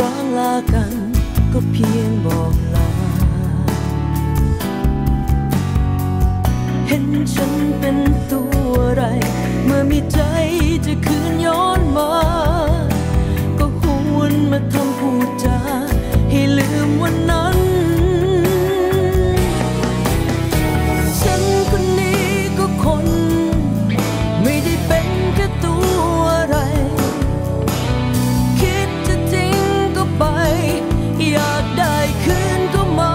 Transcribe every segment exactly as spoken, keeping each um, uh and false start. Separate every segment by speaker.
Speaker 1: างลากันก็เพียงบอกลาเห็นฉันเป็นตัวอะไรเมื่อมีใจจะคืนย้อนมาก็หวนมาทำพูดจาให้ลืมวันนั้นฉันคนนี้ก็คนไม่ได้เป็นแค่ตัวอะไรคิดจะจริงก็ไปอยากได้คืนก็มา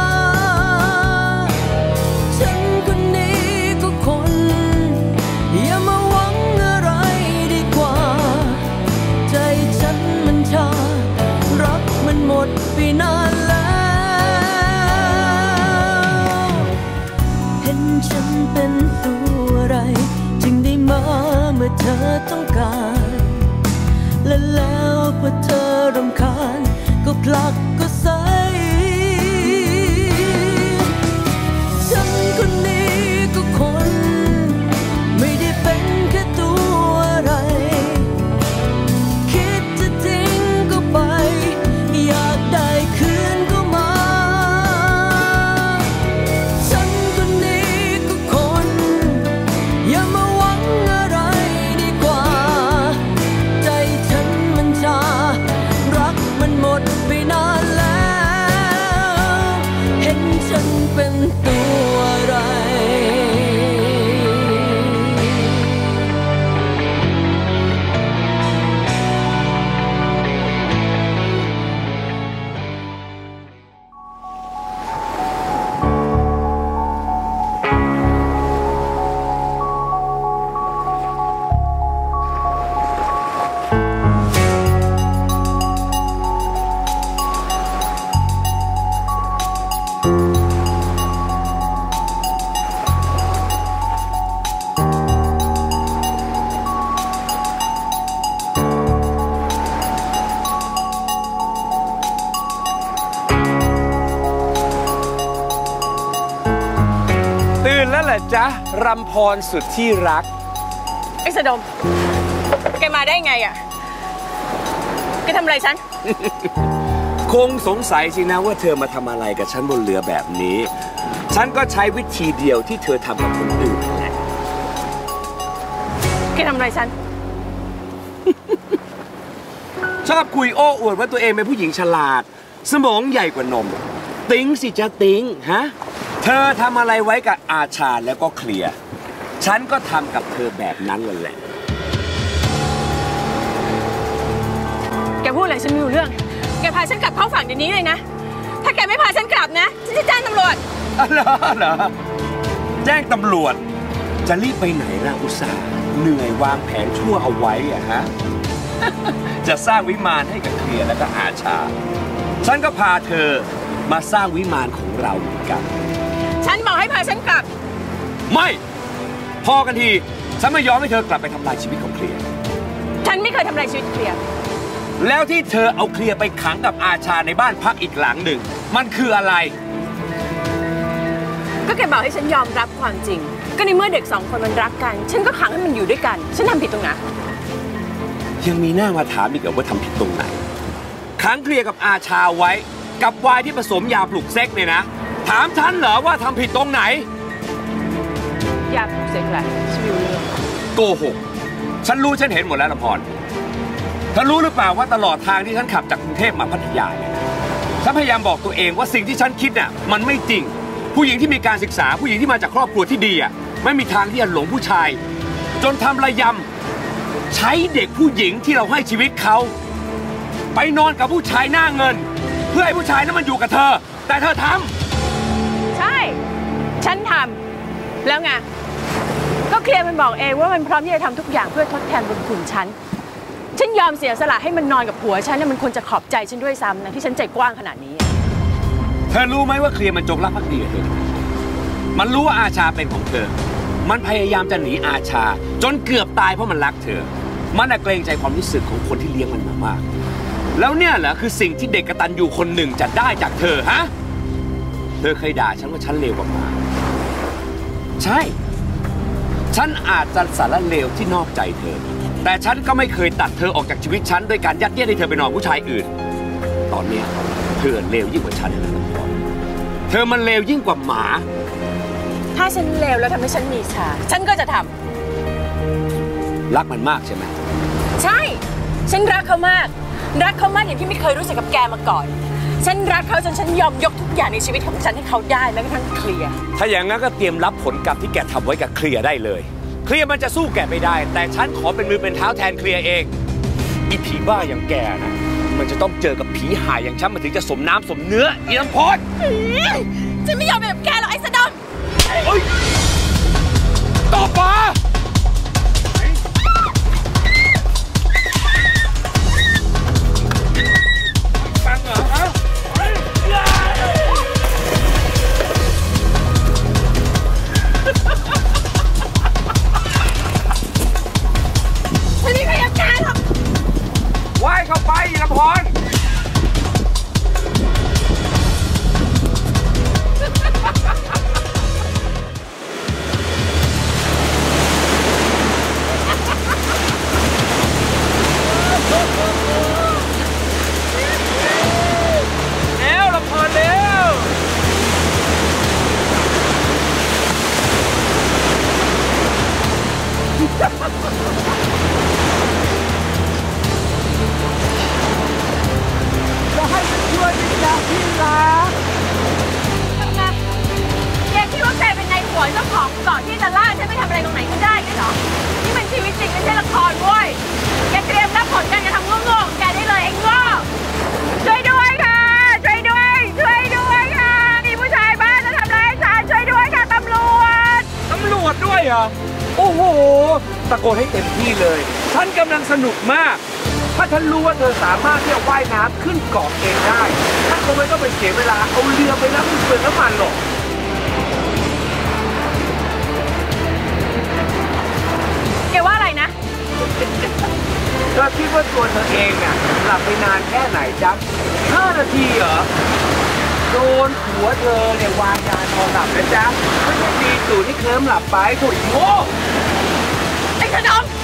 Speaker 1: ฉันคนนี้ก็คนอย่ามาหวังอะไรดีกว่าใจฉันมันชารักมันหมดไปนานแล้วเห็นฉันเป็นตัวอะไรจึงได้มาเมื่อเธอต้องการและแล้วพอเธอรำคาญก็ผลักก็ใส่ฉันคนนี้ก็คนไม่ได้เป็นแค่ตัวอะไรคิดจะจริงก็ไปอยากได้คืนก็มาฉันคนนี้ก็คนอย่ามาหวังอะไรดีกว่าใจฉันมันชารักมันหมดไปนานแล้วเห็นฉันเป็นตัวอะไร
Speaker 2: ตื่นแล้วเหรอจ๊ะรำพรสุดที่รัก
Speaker 3: ไอ้สะดมแกมาได้ไงอ่ะแกทำอะไรฉัน
Speaker 2: คงสงสัยสินะว่าเธอมาทำอะไรกับฉันบนเรือแบบนี้ฉันก็ใช้วิธีเดียวที่เธอทำกับคนอื่นแหละ
Speaker 3: แกทำอะไรฉัน
Speaker 2: ชอบคุยโอ้อวดว่าตัวเองเป็นผู้หญิงฉลาดสมองใหญ่กว่านมติ๊งสิจ๊ะติ๊งฮะเธอทำอะไรไว้กับอาชาแล้วก็เคลียร์ฉันก็ทำกับเธอแบบนั้นเลยแหละ
Speaker 3: แกพูดอะไรฉันไม่รู้เรื่องแกพาฉันกลับเข้าฝั่งเดี๋ยวนี้เลยนะถ้าแกไม่พาฉันกลับนะฉันจะแจ้งตำรวจ
Speaker 2: เหรอเหรอแจ้งตำรวจจะรีบไปไหนล่ะอุตส่าห์เหนื่อยวางแผนชั่วเอาไว้อะฮะ จะสร้างวิมานให้กับเคลียร์แล้วก็อาชาฉันก็พาเธอมาสร้างวิมานของเราเหมือนกัน
Speaker 3: ฉันบอกให้พาฉันกลับ
Speaker 2: ไม่พอกันทีฉันไม่ยอมให้เธอกลับไปทำลายชีวิตของเคลียร์
Speaker 3: ฉันไม่เคยทำลายชีวิตเคลียร์
Speaker 2: แล้วที่เธอเอาเคลียร์ไปขังกับอาชาในบ้านพักอีกหลังหนึ่งมันคืออะไร
Speaker 3: ก็แกบอกให้ฉันยอมรับความจริงก็ในเมื่อเด็กสองคนมันรักกันฉันก็ขังให้มันอยู่ด้วยกันฉันทำผิดตรงไหน
Speaker 2: ยังมีหน้ามาถามอีกเหรอว่าทำผิดตรงไหนขังเคลียร์กับอาชาไว้กับวายที่ผสมยาปลุกเซ็กเนี่ยนะถามฉันเหรอว่าทำผิดตรงไหน
Speaker 3: ยาปลุกเซ็กอะไรฉันไม่รู้เรื่อง
Speaker 2: โกหกฉันรู้ฉันเห็นหมดแล้วละพรเธอรู้หรือเปล่าว่าตลอดทางที่ฉันขับจากกรุงเทพมาพัทยาเนี่ยฉันพยายามบอกตัวเองว่าสิ่งที่ฉันคิดน่ะมันไม่จริงผู้หญิงที่มีการศึกษาผู้หญิงที่มาจากครอบครัวที่ดีอ่ะไม่มีทางที่จะหลงผู้ชายจนทำระยำใช้เด็กผู้หญิงที่เราให้ชีวิตเขาไปนอนกับผู้ชายหน้าเงินเพื่อให้ผู้ชายนั้นมันอยู่กับเธอแต่เธอท
Speaker 3: ำใช่ฉันทำแล้วไงก็เคลียร์มันบอกเองว่ามันพร้อมที่จะทำทุกอย่างเพื่อทดแทนบุญคุณฉันฉันยอมเสียสละให้มันนอนกับผัวฉันเนี่ยมันควรจะขอบใจฉันด้วยซ้ำนะที่ฉันใจกว้างขนาดนี้
Speaker 2: เธอรู้ไหมว่าเคลียร์มันจงรักภักดีกับเธอมันรู้ว่าอาชาเป็นของเธอมันพยายามจะหนีอาชาจนเกือบตายเพราะมันรักเธอมันเกรงใจความรู้สึกของคนที่เลี้ยงมันมามากแล้วเนี่ยแหละคือสิ่งที่เด็กกตัญญูคนหนึ่งจะได้จากเธอฮะเธอเคยด่าฉันว่าฉันเลวกว่ามาใช่ฉันอาจจะสารเลวที่นอกใจเธอแต่ฉันก็ไม่เคยตัดเธอออกจากชีวิตฉันโดยการยัดเยียดให้เธอไปนอนผู้ชายอื่นตอนนี้เธอเลวยิ่งกว่าฉันนะพรเธอมันเลวยิ่งกว่าหมา
Speaker 3: ถ้าฉันเลวแล้วทำให้ฉันมีชาฉันก็จะท
Speaker 2: ำรักมันมากใช่ไหม
Speaker 3: ใช่ฉันรักเขามากรักเขามากอย่างที่ไม่เคยรู้สึกกับแกมาก่อนฉันรักเขาจนฉันยอมยกทุกอย่างในชีวิตของฉันให้เขาได้แม้กระทั่งเคลียร์
Speaker 2: ถ้าอย่างนั้นก็เตรียมรับผลกรรมที่แกทำไว้กับเคลียร์ได้เลยเคลียร์มันจะสู้แกไม่ได้แต่ฉันขอเป็นมือเป็นเท้าแทนเคลียร์เองอีผีบ้าอย่างแกนะมันจะต้องเจอกับผีหายอย่างฉันมันถึงจะสมน้ำสมเนื้ออีน้ำพร
Speaker 3: ฉันไม่ยอมเป็นแบบแกหรอกไอ้สะดอน
Speaker 2: ต่อมาฟังเหรอฮะ
Speaker 3: ฉันไม่พยายามแกหรอก
Speaker 2: ว่ายเข้าไปอีน้ำพรจะให้ฉันช่วยดิจ้าพี่รัก
Speaker 3: ทำไมแกคิดว่าแกเป็นนายหัวเจ้าของเกาะที่จะล่าฉันไปทำอะไรตรงไหนก็ได้งั้นเหรอนี่มันชีวิตจริงไม่ใช่ละครเว้ยแกเตรียมรับผลการกระทำโง่ๆของแกได้เลยไอ้โง่ช่วยด้วยค่ะช่วยด้วยช่วยด้วยค่ะมีผู้ชายบ้าจะทำร้ายฉันช่วยด้วยค่ะตำรวจ
Speaker 2: ตำรวจด้วยเหรอโอ้โหตะโกนให้เต็มที่เลยฉันกำลังสนุกมากถ้าฉันรู้ว่าเธอสามารถที่จะว่ายน้ำขึ้นเกาะเองได้ฉันคงไม่ต้องไปเสียเวลาเอาเรือไปแล้วมันเปลืองน้ำมันหรอก
Speaker 3: แกว่าอะไรนะ
Speaker 2: เธอคิดว่าตัวเธอเองน่ะหลับไปนานแค่ไหนจ๊ะห้านาทีเหรอโดนหัวเธอเนี่ยวางยานอนหลับนะจ๊ะไม่ใช่ตีตู่ที่เคลิ้มหลับไปถุยโง่
Speaker 3: ไอ้ขนม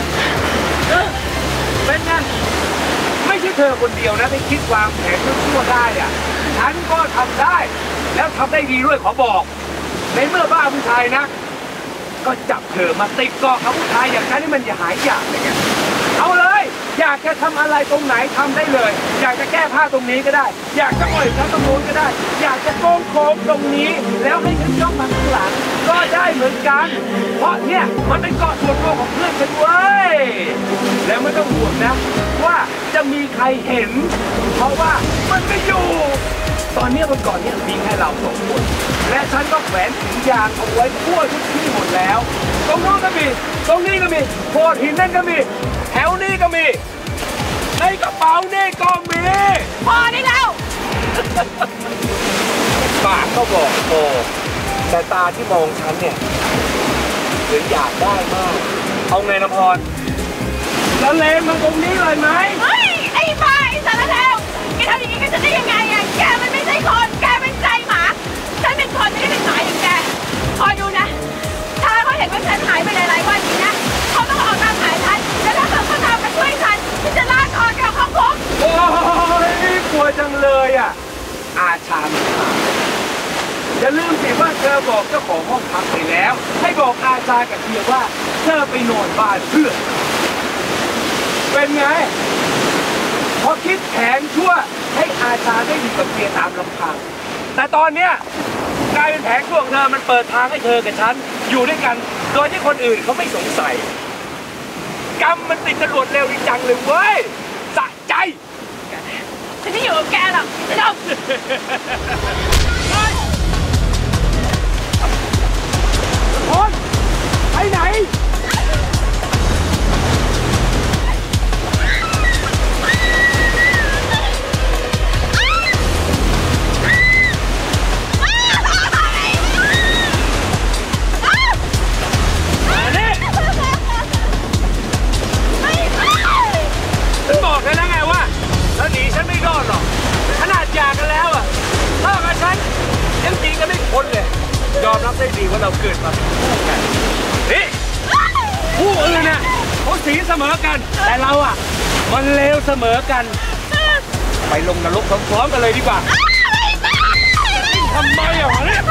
Speaker 2: เป็นไงไม่ใช่เธอคนเดียวนะที่คิดวางแผนชั่วๆได้อะฉันก็ทำได้แล้วทำได้ดีด้วยขอบอกในเมื่อบ้าผู้ชายนะก็จับเธอมาติดเกาะกับผู้ชายอย่างฉันนี่มันอย่าหายอยากเลยไงเอาเลยอยากจะทำอะไรตรงไหนทำได้เลยอยากจะแก้ผ้าตรงนี้ก็ได้อยากจะอ่อยฉันตรงนู้นก็ได้อยากจะโค้งโค้งตรงนี้แล้วให้ฉันย่องมาข้างหลังก็ได้เหมือนกันเพราะเนี่ยมันเป็นเกาะส่วนตัวของเพื่อนฉันเว้ยแล้วไม่ต้องห่วงนะว่าจะมีใครเห็นเพราะว่ามันไม่อยู่ตอนนี้บนเกาะนี้มีแค่เราสองคนและฉันก็แขวนถุงยางเอาไว้ทั่วทุกที่หมดแล้วตรงนู้นก็มีตรงนี้ก็มีโขดหินนั่นก็มีแถวนี้ก็มีในกระเป๋านี่ก็มี
Speaker 3: พอได้แล้ว
Speaker 2: ปากก็บอกโอ้แต่ตาที่มองฉันเนี่ยเหมือนอยากได้มากเอาไงนะพรแล้วเลนมาตรงนี้เลยไหม
Speaker 3: เฮ้ยไอ้บ้าไอ้สารเลวแกทำอย่างนี้กันจะได้ยังไงอ่ะแกมันไม่ใช่คนแกเป็นใจหมาฉันเป็นคนไม่ได้เป็นหมาอย่างแกคอยดูนะถ้าเขาเห็นว่าฉันหายไปหลายๆวันนี้นะเขาต้องออกตามหาฉันแล้วถ้าเกิดเขาตามมาช่วยฉันฉันจะลากคอแกเข้าคุก
Speaker 2: โอ้ยกลัวจังเลยอ่ะอาชาไม่มาอย่าลืมสิว่าเธอบอกเจ้าของห้องพักไปแล้วให้บอกอาชากับเทียว่าเธอไปนอนบ้านเพื่อนเป็นไงพอคิดแผนชั่วให้อาชาได้อยู่กับเทียตามลำพังแต่ตอนเนี้ยกลายเป็นแผนชั่วของเธอมันเปิดทางให้เธอกับฉันอยู่ด้วยกันโดยที่คนอื่นเขาไม่สงสัยกรรมมันติดจรวดเร็วจริงจังเลยเว้ยสะใจ
Speaker 3: ฉันไม่อยู่กับแกหรอกจะดม
Speaker 2: คนไปไหนฉันบอกเลยนะไงว่าถ้าหนีฉันไม่รอดหรอกขนาดหย่ากันแล้วอ่ะถ้ากับฉันยังจริงกันไม่พ้นเลยยอมรับได้ดีว่าเราเกิดมาคู่กันนี่ผู้อื่นน่ะเขาสีเสมอกันแต่เราอ่ะมันเลวเสมอกันไปลงนรกพร้อมๆกันเลยดีกว่าทำไมอ่ะเนี่ย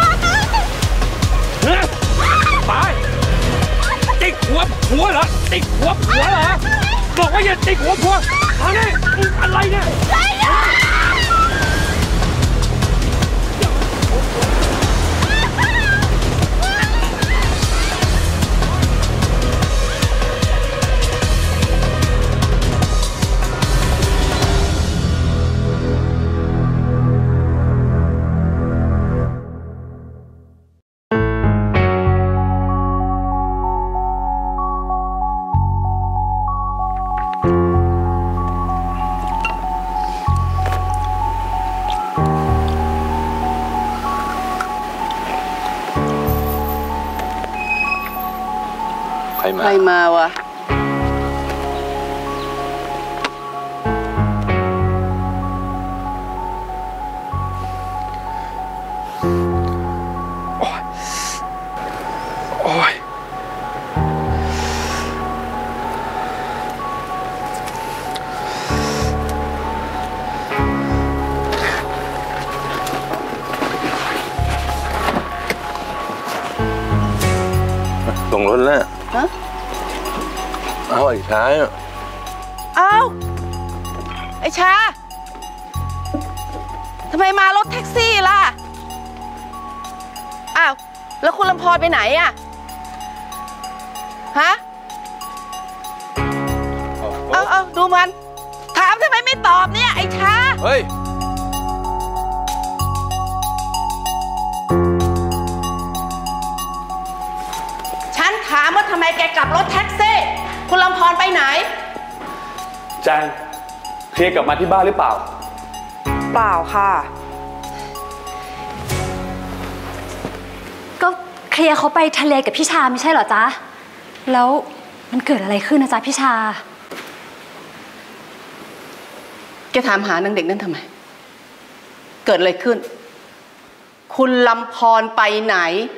Speaker 2: ไปติ๊กหัวผัวเหรอติ๊กหัวผัวเหรอบอกว่าอย่าติ๊กหัวผัวเอาเนี่ยอะไรเนี่ย
Speaker 4: ใครมาวะโอ้ยโอ้ย
Speaker 5: ตรงรถแล้ว
Speaker 4: ฮะ
Speaker 5: เอาไอ้ชา
Speaker 4: เอาไอ้ชาทำไมมารถแท็กซี่ล่ะอ้าวแล้วคุณลำพรไปไหนอะฮะเอาเอาดูมันถามทำไมไม่ตอบเนี่ยไอ้ชา
Speaker 5: เฮ้ย
Speaker 4: ฉันถามว่าทำไมแกกลับรถแท็กซี่คุณลำพรไปไหน
Speaker 6: แจงเคลียร์กลับมาที่บ้านหรือเปล่า
Speaker 4: เปล่าค่ะ
Speaker 7: ก็เคลียร์เขาไปทะเลกับพี่ชาไม่ใช่เหรอจ๊ะแล้วมันเกิดอะไรขึ้นนะจ๊ะพี่ชา
Speaker 4: แกถามหานางเด็กนั่นทำไมเกิดอะไรขึ้นคุณลำพรไปไหน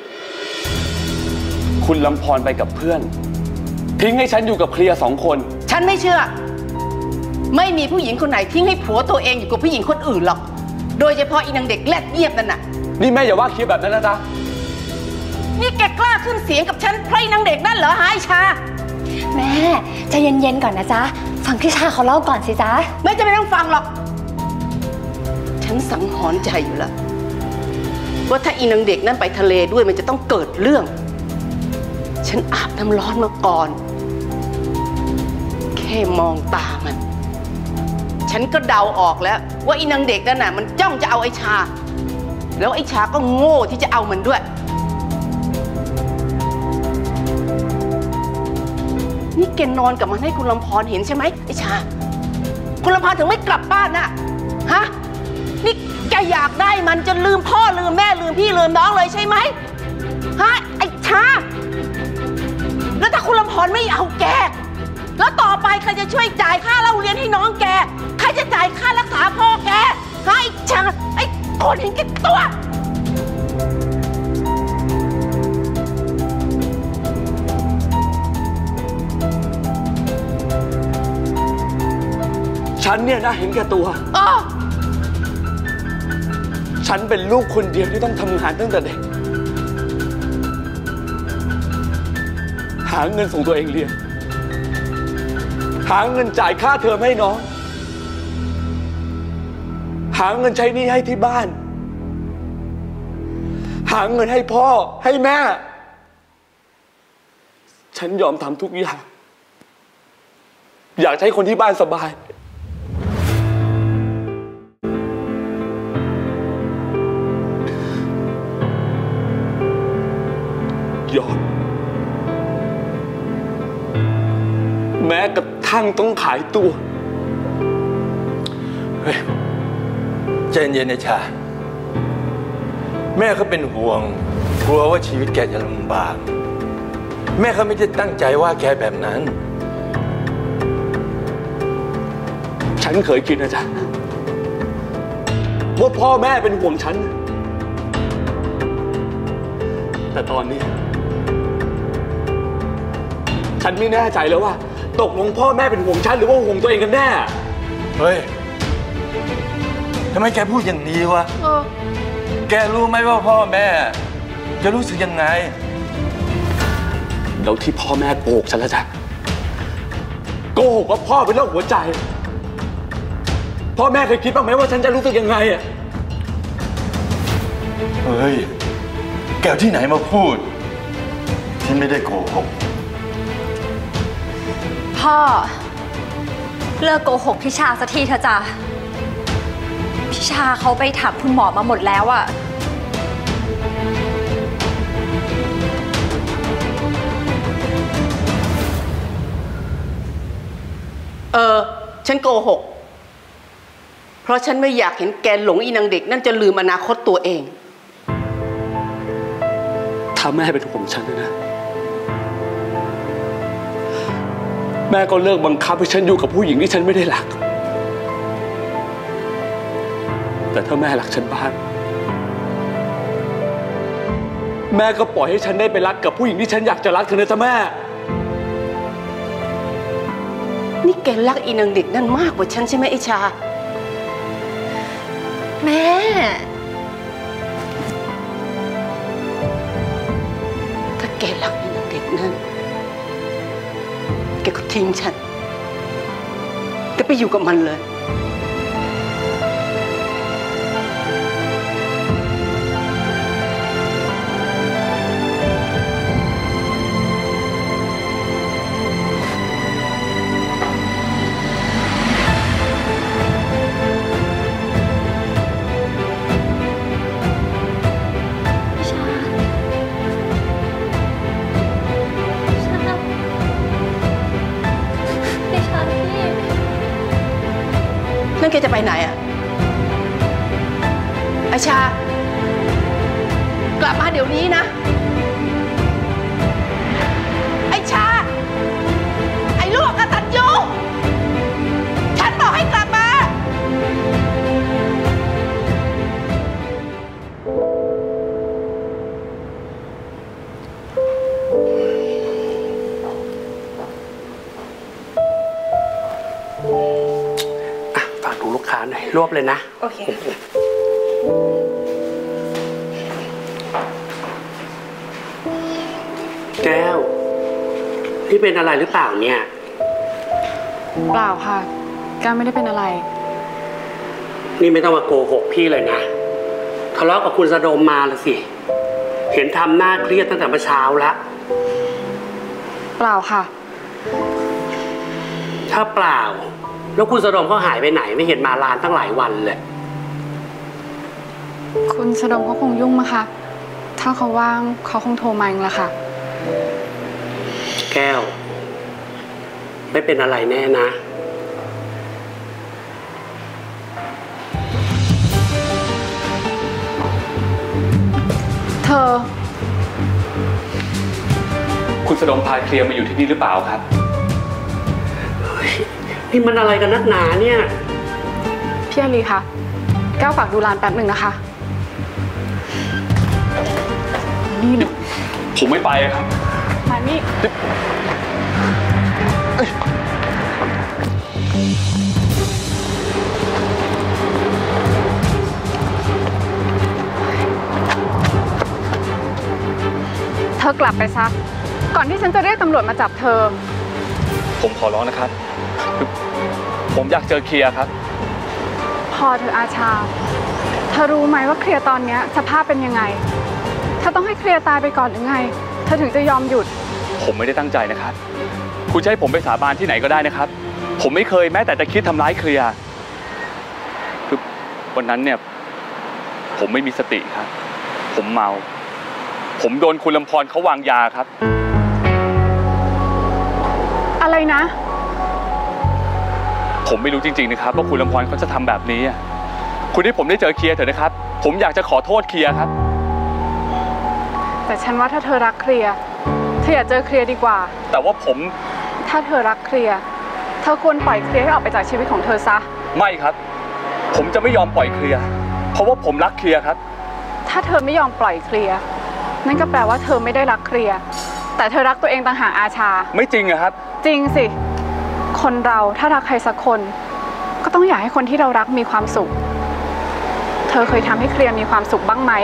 Speaker 6: คุณลำพรไปกับเพื่อนทิ้งให้ฉันอยู่กับเคลียร์สองคน
Speaker 4: ฉันไม่เชื่อไม่มีผู้หญิงคนไหนทิ้งให้ผัวตัวเองอยู่กับผู้หญิงคนอื่นหรอกโดยเฉพาะอีนางเด็กแลดเยียบนั่นน่ะ
Speaker 6: นี่แม่อย่าว่าเคลียร์แบบนั้นนะจ๊ะ
Speaker 4: นี่แกกล้าขึ้นเสียงกับฉันเพราะอีนางเด็กนั่นเหรอฮะไอ้ชา
Speaker 7: แม่ใจเย็นๆก่อนนะจ๊ะฟังพี่ชาเขาเล่าก่อนสิจ๊ะ
Speaker 4: ไม่จะไม่ต้องฟังหรอกฉันสังหรณ์ใจอยู่แล้วว่าถ้าอีนางเด็กนั่นไปทะเลด้วยมันจะต้องเกิดเรื่องฉันอาบน้ำร้อนมาก่อนแค่มองตามันฉันก็เดาออกแล้วว่าอีนางเด็กนั่นน่ะมันจ้องจะเอาไอ้ชาแล้วไอ้ชาก็โง่ที่จะเอามันด้วยนี่แกนอนกับมันให้คุณลำพรเห็นใช่ไหมไอ้ชาคุณลำพรถึงไม่กลับบ้านน่ะฮะนี่แกอยากได้มันจนลืมพ่อลืมแม่ลืมพี่ลืมน้องเลยใช่ไหมฮะไอ้ชาแล้วถ้าคุณลำพรไม่เอาแกแล้วต่อไปใครจะช่วยจ่ายค่าเล่าเรียนให้น้องแกใครจะจ่ายค่ารักษาพ่อแกไอ้ชาไอ้คนเห็นแก่ตัว
Speaker 6: ฉันเนี่ยนะเห็นแก่ตัว
Speaker 4: อ๋อ
Speaker 6: ฉันเป็นลูกคนเดียวที่ต้องทำงานตั้งแต่เด็กหาเงินส่งตัวเองเรียนหาเงินจ่ายค่าเทอมให้น้องหาเงินใช้หนี้ให้ที่บ้านหาเงินให้พ่อให้แม่ฉันยอมทำทุกอย่างอยากให้คนที่บ้านสบายยอมแม้กระทั่งต้องขายตัว
Speaker 5: เฮ้ยใจเย็นๆนะชาแม่เขาเป็นห่วงกลัวว่าชีวิตแกจะลำบากแม่เขาไม่ได้ตั้งใจว่าแกแบบนั้น
Speaker 6: ฉันเคยคิดนะจ๊ะว่าพ่อแม่เป็นห่วงฉันแต่ตอนนี้ฉันไม่แน่ใจแล้วว่าตกลงพ่อแม่เป็นห่วงฉันหรือว่าห่วงตัวเองกันแน่
Speaker 5: เฮ้ยทำไมแกพูดอย่างนี้วะ
Speaker 4: เออ
Speaker 5: แกรู้ไหมว่าพ่อแม่จะรู้สึกยังไง
Speaker 6: แล้วที่พ่อแม่โกหกฉันแล้วจ้ะโกหกว่าพ่อเป็นโรคหัวใจพ่อแม่เคยคิดบ้างไหมว่าฉันจะรู้สึกยังไงอ่ะ
Speaker 5: เฮ้ยแกที่ไหนมาพูดฉันไม่ได้โกหก
Speaker 7: พ่อเลิกโกหกพี่ชาสักทีเถอะจ้ะพี่ชาเขาไปถามคุณหมอมาหมดแล้วอะ
Speaker 4: เออฉันโกหกเพราะฉันไม่อยากเห็นแกหลงอีนางเด็กนั่นจะลืมอนาคตตัวเอง
Speaker 6: ถ้าแม่เป็นห่วงฉันนะแม่ก็เลิกบังคับให้ฉันอยู่กับผู้หญิงที่ฉันไม่ได้รักแต่ถ้าแม่รักฉันบ้างแม่ก็ปล่อยให้ฉันได้ไปรักกับผู้หญิงที่ฉันอยากจะรักเธอนะจ๊ะแม่
Speaker 4: นี่แกรักอีนางเด็กนั่นมากกว่าฉันใช่ไหมไอชา
Speaker 7: แม่
Speaker 4: ถ้าแกรักอีนางเด็กนั่นแกก็ทิ้งฉันแกไปอยู่กับมันเลยนั่นแกจะไปไหนอะไอชากลับมาเดี๋ยวนี้นะไอชาไอลูกกตัญญูฉันบอกให้กลับมา
Speaker 8: ลูกค้าหน่อยรวบเลยนะโอเคแก้วนี่เป็นอะไรหรือเปล่าเนี่ย
Speaker 9: เปล่าค่ะแก้วไม่ได้เป็นอะไร
Speaker 8: นี่ไม่ต้องมาโกหกพี่เลยนะทะเลาะกับคุณสะดมมาละสิเห็นทำหน้าเครียดตั้งแต่เมื่อเช้าแล้ว
Speaker 9: เปล่าค่ะ
Speaker 8: ถ้าเปล่าแล้วคุณสะดมเขาหายไปไหนไม่เห็นมาร้านตั้งหลายวันเลย
Speaker 9: คุณสะดมเขาคงยุ่งมั้งคะถ้าเขาว่างเขาคงโทรมาเองละค่ะ
Speaker 8: แก้วไม่เป็นอะไรแน่นะ
Speaker 9: เธอ
Speaker 6: คุณสะดมพาเคลียร์มาอยู่ที่นี่หรือเปล่าครับ
Speaker 8: นี่มันอะไรกันนักหนาเนี่ย
Speaker 9: พี่อาลีคะแก้วฝากดูร้านแป๊บหนึ่งนะคะ
Speaker 6: นี่ผมไม่ไปครับ
Speaker 9: มานี่เธอกลับไปซะก่อนที่ฉันจะเรียกตำรวจมาจับเธอ
Speaker 6: ผมขอร้องนะครับผมอยากเจอเคลียร์ครับ
Speaker 9: พอเธออาชาเธอรู้ไหมว่าเคลียร์ตอนนี้สภาพเป็นยังไงเธอต้องให้เคลียร์ตายไปก่อนหรือไงเธอถึงจะยอมหยุด
Speaker 6: ผมไม่ได้ตั้งใจนะครับคุณจะให้ผมไปสาบานที่ไหนก็ได้นะครับผมไม่เคยแม้แต่จะคิดทำร้ายเคลียร์คือวันนั้นเนี่ยผมไม่มีสติครับผมเมาผมโดนคุณลำพรเขาวางยาครับ
Speaker 9: อะไรนะ
Speaker 6: ผมไม่รู้จริงๆนะครับว่าคุณลำพรเขาจะทำแบบนี้คุณให้ผมได้เจอเคลียร์เถอะนะครับผมอยากจะขอโทษเคลียร์ครับ
Speaker 9: แต่ฉันว่าถ้าเธอรักเคลียร์เธออย่าเจอเคลียร์ดีกว่า
Speaker 6: แต่ว่าผม
Speaker 9: ถ้าเธอรักเคลียร์เธอควรปล่อยเคลียร์ให้ออกไปจากชีวิตของเธอซะ
Speaker 6: ไม่ครับผมจะไม่ยอมปล่อยเคลียร์เพราะว่าผมรักเคลียร์ครับ
Speaker 9: ถ้าเธอไม่ยอมปล่อยเคลียร์นั่นก็แปลว่าเธอไม่ได้รักเคลียร์แต่เธอรักตัวเองต่างหากอาชา
Speaker 6: ไม่จริงอะครับ
Speaker 9: จริงสิคนเราถ้ารักใครสักคนก็ต้องอยากให้คนที่เรารักมีความสุขเธอเคยทำให้เคลียร์มีความสุขบ้างไหม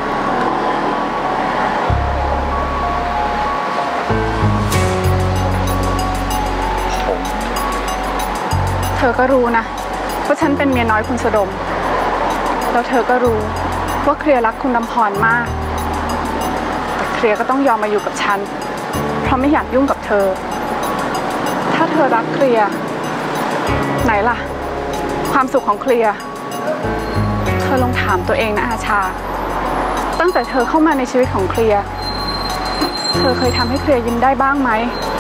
Speaker 6: ผม
Speaker 9: เธอก็รู้นะว่าฉันเป็นเมียน้อยคุณสะดมแล้วเธอก็รู้ว่าเคลียร์รักคุณลำพรมากแต่เคลียร์ก็ต้องยอมมาอยู่กับฉันเพราะไม่อยากยุ่งกับเธอถ้าเธอรักเคลียร์ไหนล่ะความสุขของเคลียร์เธอลองถามตัวเองนะอาชาตั้งแต่เธอเข้ามาในชีวิตของเคลียร์เธอเคยทำให้เคลียร์ยิ้มได้บ้างไหม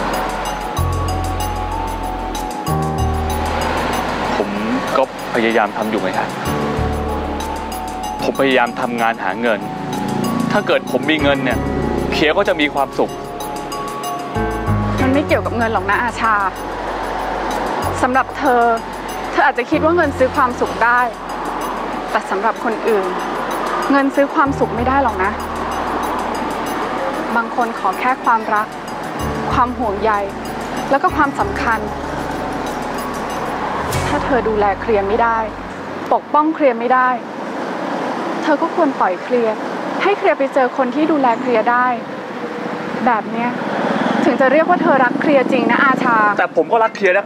Speaker 6: ผมก็พยายามทำอยู่ไงครับผมพยายามทำงานหาเงินถ้าเกิดผมมีเงินเนี่ยเคลียร์ก็จะมีความสุข
Speaker 9: มันไม่เกี่ยวกับเงินหรอกนะอาชาสำหรับเธอเธออาจจะคิดว่าเงินซื้อความสุขได้แต่สำหรับคนอื่นเงินซื้อความสุขไม่ได้หรอกนะบางคนขอแค่ความรักความห่วงใยแล้วก็ความสำคัญถ้าเธอดูแลเคลียร์ไม่ได้ปกป้องเคลียร์ไม่ได้เธอก็ควรปล่อยเคลียร์ให้เคลียร์ไปเจอคนที่ดูแลเคลียร์ได้แบบเนี้ยถึงจะเรียกว่าเธอรักเคลียร์จริงนะอาชา
Speaker 6: แต่ผมก็รักเคลียร์นะ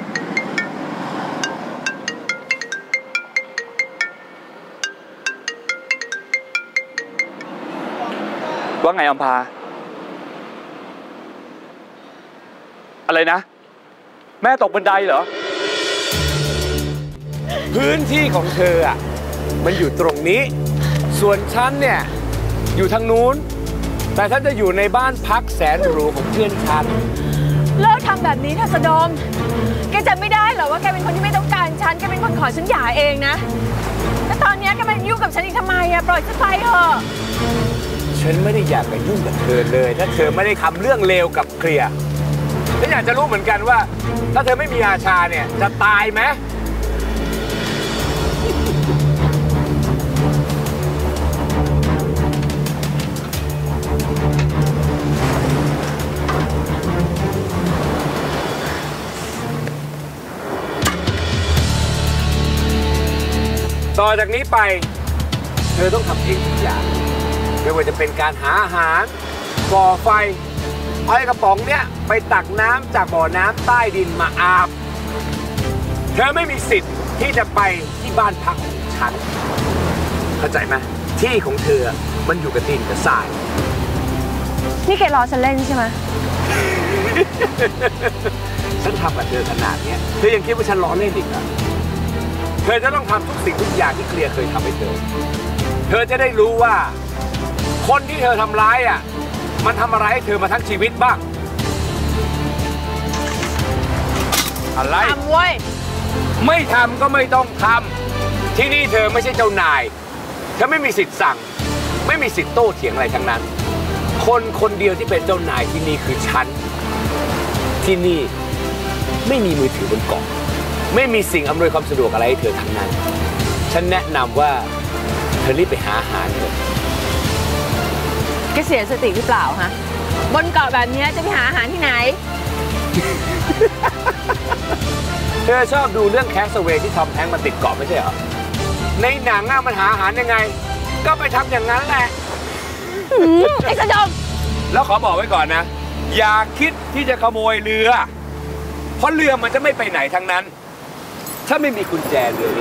Speaker 6: ว่าไงอัมพาอะไรนะแม่ตกบันไดเหรอ
Speaker 2: พื้นที่ของเธออ่ะมันอยู่ตรงนี้ส่วนฉันเนี่ยอยู่ทางนู้นแต่ฉันจะอยู่ในบ้านพักแสนหรูของเพื่อนฉัน
Speaker 3: เลิกทำแบบนี้เถอะสะดมแกจำไม่ได้เหรอว่าแกเป็นคนที่ไม่ต้องการฉันแกเป็นคนขอฉันหย่าเองนะแล้วตอนนี้แกมายุ่งกับฉันอีกทำไมอะปล่อยฉันไปเถอะ
Speaker 2: ฉันไม่ได้อยากไปยุ่งกับเธอเลยถ้าเธอไม่ได้ทำเรื่องเลวกับเคลียร์ฉันอยากจะรู้เหมือนกันว่าถ้าเธอไม่มีอาชาเนี่ยจะตายไหมต่อจากนี้ไปเธอต้องทำเองทุกอย่างไม่ว่าจะเป็นการหาอาหารก่อไฟเอาไอ้กระป๋องเนี้ยไปตักน้ำจากบ่อน้ำใต้ดินมาอาบเธอไม่มีสิทธิ์ที่จะไปที่บ้านพักของฉันเข้าใจไหมที่ของเธอมันอยู่กับดินกับทราย
Speaker 3: นี่แกล้อฉันเล่นใช่ไหม
Speaker 2: ฉันทำกับเธอขนาดนี้เธอยังคิดว่าฉันล้อเล่นอีกเหรอเธอจะต้องทำทุกสิ่งทุกอย่างที่เคลียร์เคยทำให้เธอเธอจะได้รู้ว่าคนที่เธอทำร้ายอ่ะมันทำอะไรให้เธอมาทั้งชีวิตบ้างอะไร
Speaker 3: ทำเว้ย
Speaker 2: ไม่ทำก็ไม่ต้องทำที่นี่เธอไม่ใช่เจ้านายเธอไม่มีสิทธิ์สั่งไม่มีสิทธิ์โต้เถียงอะไรทั้งนั้นคนคนเดียวที่เป็นเจ้านายที่นี่คือฉันที่นี่ไม่มีมือถือบนเกาะไม่มีสิ่งอำนวยความสะดวกอะไรให้เธอทั้งนั้นฉันแนะนำว่าเธอรีบไปหาอาหารเถอะ
Speaker 3: แกเสียสติหรือเปล่าฮะบนเกาะแบบนี้จะไปหาอาหารที่ไหน
Speaker 2: เธอชอบดูเรื่องแคสเวย์ที่ทอมแฮงค์มันติดเกาะไม่ใช่เหรอในหนังมันหาอาหารยังไงก็ไปทำอย่างนั้นแหละ
Speaker 3: ไอ้สะดม
Speaker 2: แล้วขอบอกไว้ก่อนนะอย่าคิดที่จะขโมยเรือเพราะเรือมันจะไม่ไปไหนทั้งนั้นถ้าไม่มีกุญแจเรือนี้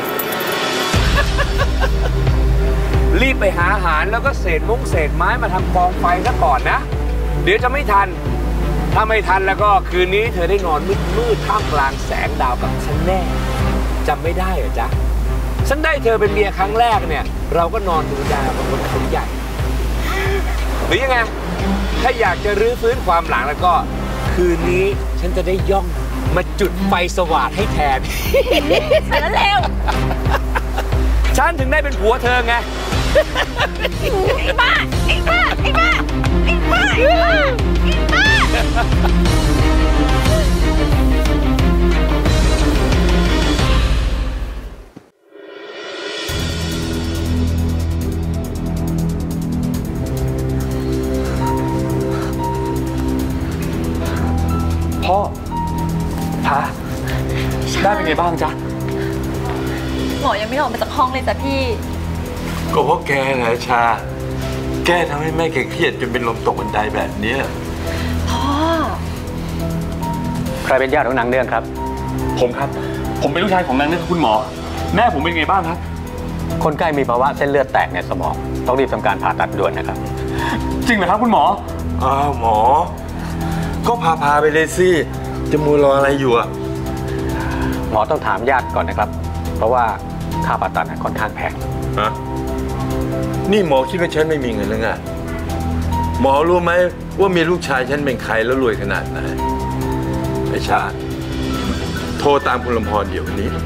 Speaker 2: รีบไปหาอาหารแล้วก็เศษมุ้งเศษไม้มาทำกองไฟซะก่อนนะเดี๋ยวจะไม่ทันถ้าไม่ทันแล้วก็คืนนี้เธอได้นอนมืดมืดท่ามกลางแสงดาวกับฉันแน่จำไม่ได้เหรอจ๊ะฉันได้เธอเป็นเมียครั้งแรกเนี่ยเราก็นอนดูดาวบนเขาใหญ่หรือยังไงถ้าอยากจะรื้อฟื้นความหลังแล้วก็คืนนี้ฉันจะได้ย่องมาจุดไฟสว่างให้แทน
Speaker 3: สารเลว
Speaker 2: ฉันถึงได้เป็นผัวเธอไง
Speaker 3: ไอ้บ้าไอ้บ้าไอ้บ้าไอ้บ้าไอ้บ้าไอ้บ้า
Speaker 6: พ่อพาได้เป็นไงบ้างจ๊ะ
Speaker 7: หมอยังไม่ออกมาจากห้องเลยจ้ะพี่
Speaker 5: ก็เพราะแกแหละชาแกทำให้แม่แกเครียดจนเป็นลมตกบันไดแบบนี้
Speaker 4: พ่อ
Speaker 10: ใครเป็นญาติของนางเนื่องครับ
Speaker 6: ผมครับผมเป็นลูกชายของนางเนื่องคุณหมอแม่ผมเป็นไงบ้างครับ
Speaker 10: คนใกล้มีภาวะเส้นเลือดแตกในสมองต้องรีบทำการผ่าตัดด่วนนะครับ
Speaker 6: จริงเหรอครับคุณหมอ
Speaker 5: อ้าวหมอก็พาพาไปเลยสิจะมัวรออะไรอยู่อะ
Speaker 10: หมอต้องถามญาติก่อนนะครับเพราะว่าค่าผ่าตัดค่อนข้างแพง
Speaker 5: ฮะนี่หมอคิดว่าฉันไม่มีเงินหรือไงหมอรู้ไหมว่ามีลูกชายฉันเป็นใครแล้วรวยขนาดไหนไอ้ชาโทรตามคุณลำพรเดี๋ยวนี้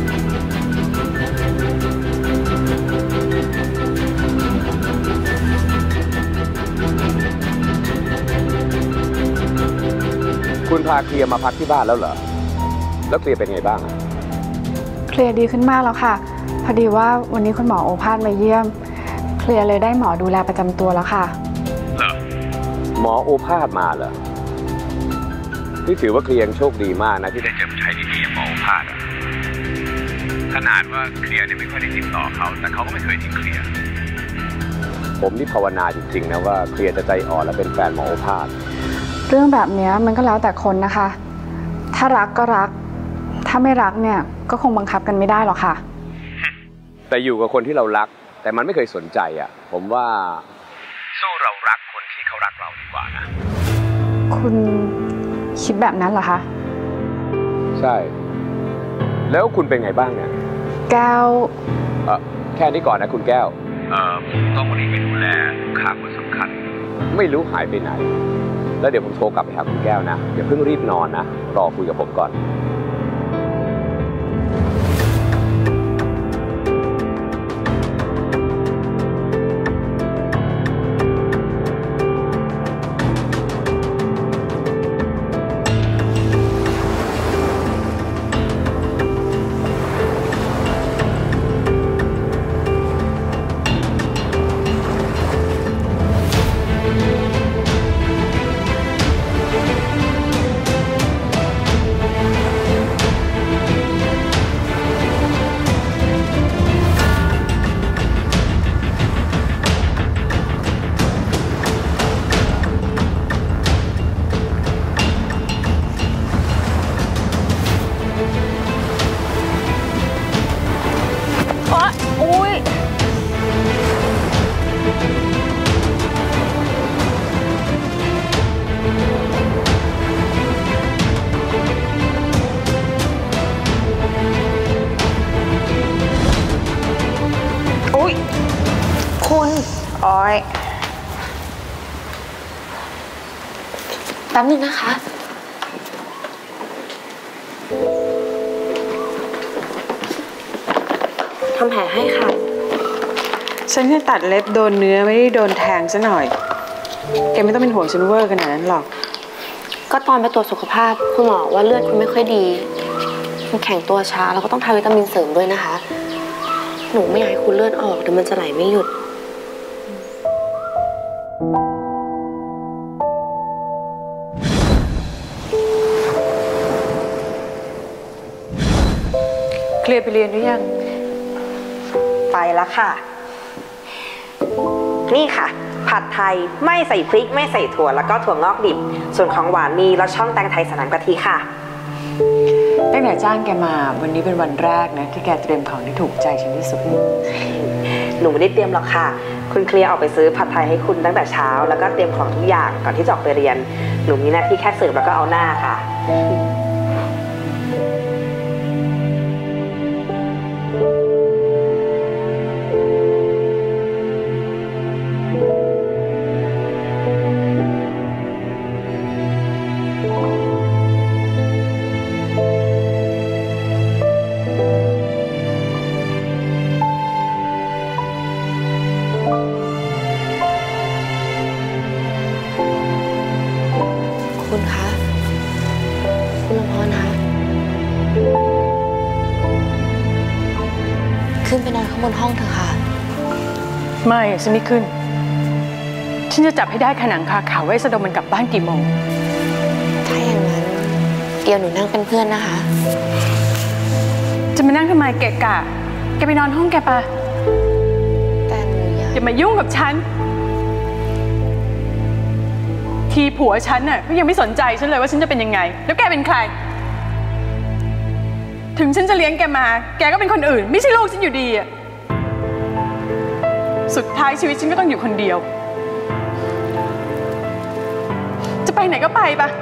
Speaker 10: คุณพาเคลียร์มาพักที่บ้านแล้วเหรอแล้วเคลียร์เป็นไงบ้าง
Speaker 9: เคลียร์ดีขึ้นมากแล้วค่ะพอดีว่าวันนี้คุณหมอโอภาสมาเยี่ยมเคลียร์เลยได้หมอดูแลประจำตัวแล้วค่ะ
Speaker 10: เหรอหมอโอภาสมาเหรอที่ถือว่าเคลียร์โชคดีมากนะที่ได้เจอผู้ชายดีๆหมอโอภาสอ่ะขนาดว่าเคลียร์เนี่ยไม่ค่อยได้ติดต่อเขาแต่เขาก็ไม่เคยทิ้งเคลียร์ผมนี่ภาวนาจริงๆนะว่าเคลียร์จะใจอ่อนและเป็นแฟนหมอโอภาส
Speaker 9: เรื่องแบบนี้มันก็แล้วแต่คนนะคะถ้ารักก็รักถ้าไม่รักเนี่ยก็คงบังคับกันไม่ได้หรอกค่ะ
Speaker 10: แต่อยู่กับคนที่เรารักแต่มันไม่เคยสนใจอ่ะผมว่าสู้เรารักคนที่เขารักเราดีกว่านะ
Speaker 9: คุณคิดแบบนั้นเหรอคะ
Speaker 10: ใช่แล้วคุณเป็นไงบ้างเนี่ย
Speaker 9: แก้ว
Speaker 10: เออแค่นี้ก่อนนะคุณแก้วเออต้องวันนี้ไปดูแลลูกค้าคนสำคัญไม่รู้หายไปไหนแล้วเดี๋ยวผมโทรกลับไปหาคุณแก้วนะอย่าเพิ่งรีบนอนนะรอคุยกับผมก่อน
Speaker 11: แป๊บนึงนะคะทำแผลให้ค่ะ
Speaker 3: ฉันแค่ตัดเล็บโดนเนื้อไม่ได้โดนแทงซะหน่อยแกไม่ต้องเป็นห่วงฉันเวอร์ขนาดนั้นหรอก
Speaker 11: ก็ตอนไปตรวจสุขภาพคุณหมอว่าเลือดคุณไม่ค่อยดีคุณแข็งตัวช้าแล้วก็ต้องทานวิตามินเสริมด้วยนะคะหนูไม่อยากให้คุณเลือดออกเดี๋ยวมันจะไหลไม่หยุด
Speaker 3: เคลียร์ไปเรียนหรือยัง
Speaker 4: ไปแล้วค่ะนี่ค่ะผัดไทยไม่ใส่พริกไม่ใส่ถั่วแล้วก็ถั่วงอกดิบส่วนของหวานมีรสช่องแตงไทยสนามกะทิค่ะ
Speaker 3: ตั้งแต่จ้างแกมาวันนี้เป็นวันแรกนะที่แกเตรียมของที่ถูกใจฉันที่สุด
Speaker 4: หนูไม่ได้เตรียมหรอกค่ะคุณเคลียร์ออกไปซื้อผัดไทยให้คุณตั้งแต่เช้าแล้วก็เตรียมของทุกอย่างก่อนที่จะออกไปเรียนหนูมีหน้าที่แค่เสิร์ฟแล้วก็เอาหน้าค่ะ
Speaker 11: คุณคะคุณลำพรคะขึ้นไปนอนข้างบนห้องเถอะค่ะ
Speaker 3: ไม่ฉันไม่ขึ้นฉันจะจับให้ได้ขนังคาเขาไว้สะดมมันกลับบ้านกี่โมง
Speaker 11: ถ้าอย่างนั้นเดี๋ยวหนูนั่งเป็นเพื่อนนะคะ
Speaker 3: จะมานั่งทำไมเกะกะแกไปนอนห้องแกปะ
Speaker 11: แต่
Speaker 3: อย่ามายุ่งกับฉันทีผัวฉันน่ะก็ยังไม่สนใจฉันเลยว่าฉันจะเป็นยังไงแล้วแกเป็นใครถึงฉันจะเลี้ยงแกมาแกก็เป็นคนอื่นไม่ใช่ลูกฉันอยู่ดีอะสุดท้ายชีวิตฉันก็ต้องอยู่คนเดียวจะไปไหนก็ไปปะ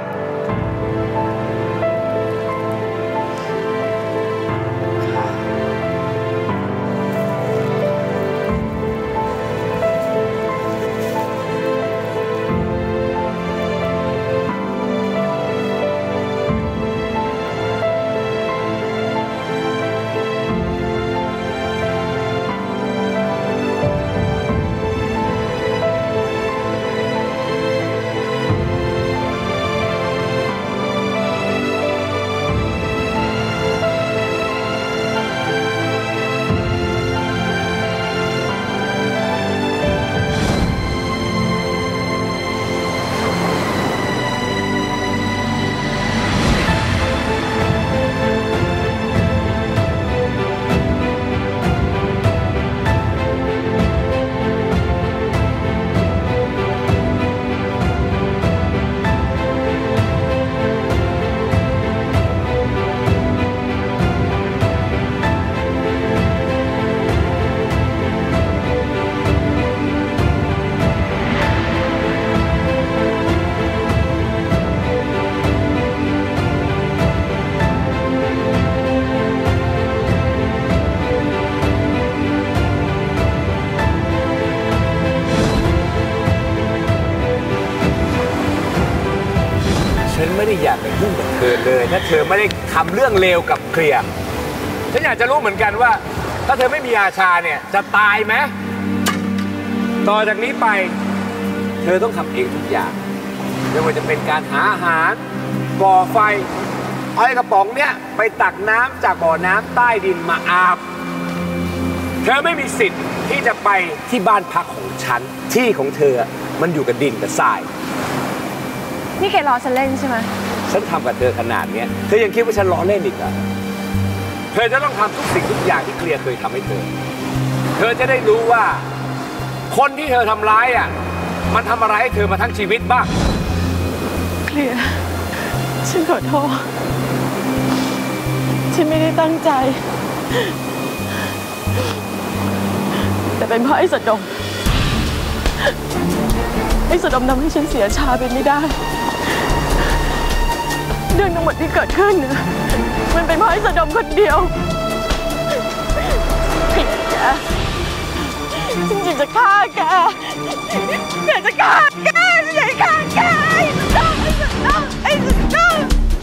Speaker 2: ฉันไม่ได้อยากไปยุ่งกับเธอเลยถ้าเธอไม่ได้ทำเรื่องเลวกับเคลียร์ฉันอยากจะรู้เหมือนกันว่าถ้าเธอไม่มีอาชาเนี่ยจะตายไหมต่อจากนี้ไปเธอต้องทำเองทุกอย่างไม่ว่าจะเป็นการหาอาหารก่อไฟเอาไอ้กระป๋องเนี้ยไปตักน้ำจากบ่อน้ำใต้ดินมาอาบเธอไม่มีสิทธิ์ที่จะไปที่บ้านพักของฉันที่ของเธอมันอยู่กับดินกับทราย
Speaker 3: นี่แกล้อฉันเล่นใช่ไหม
Speaker 2: ฉันทำกับเธอขนาดนี้เธอยังคิดว่าฉันล้อเล่นอีกเหรอเธอจะต้องทำทุกสิ่งทุกอย่างที่เคลียร์เคยทำให้เธอเธอจะได้รู้ว่าคนที่เธอทำร้ายอ่ะมันทำอะไรให้เธอมาทั้งชีวิตบ้าง
Speaker 3: เคลียร์ฉันขอโทษฉันไม่ได้ตั้งใจแต่เป็นเพราะไอ้สะดมไอ้สะดมทำให้ฉันเสียชาไปไม่ได้เรื่องทั้งหมดที่เกิดขึ้นเนี่ยมันเป็นเพราะไอ้สะดมคนเดียวผิดแกจริงๆจะฆ่าแกแกจะฆ่าแกไม่ใช่ฆ่าแกไอ้สะดมไอ้สะดมไอ้สะดม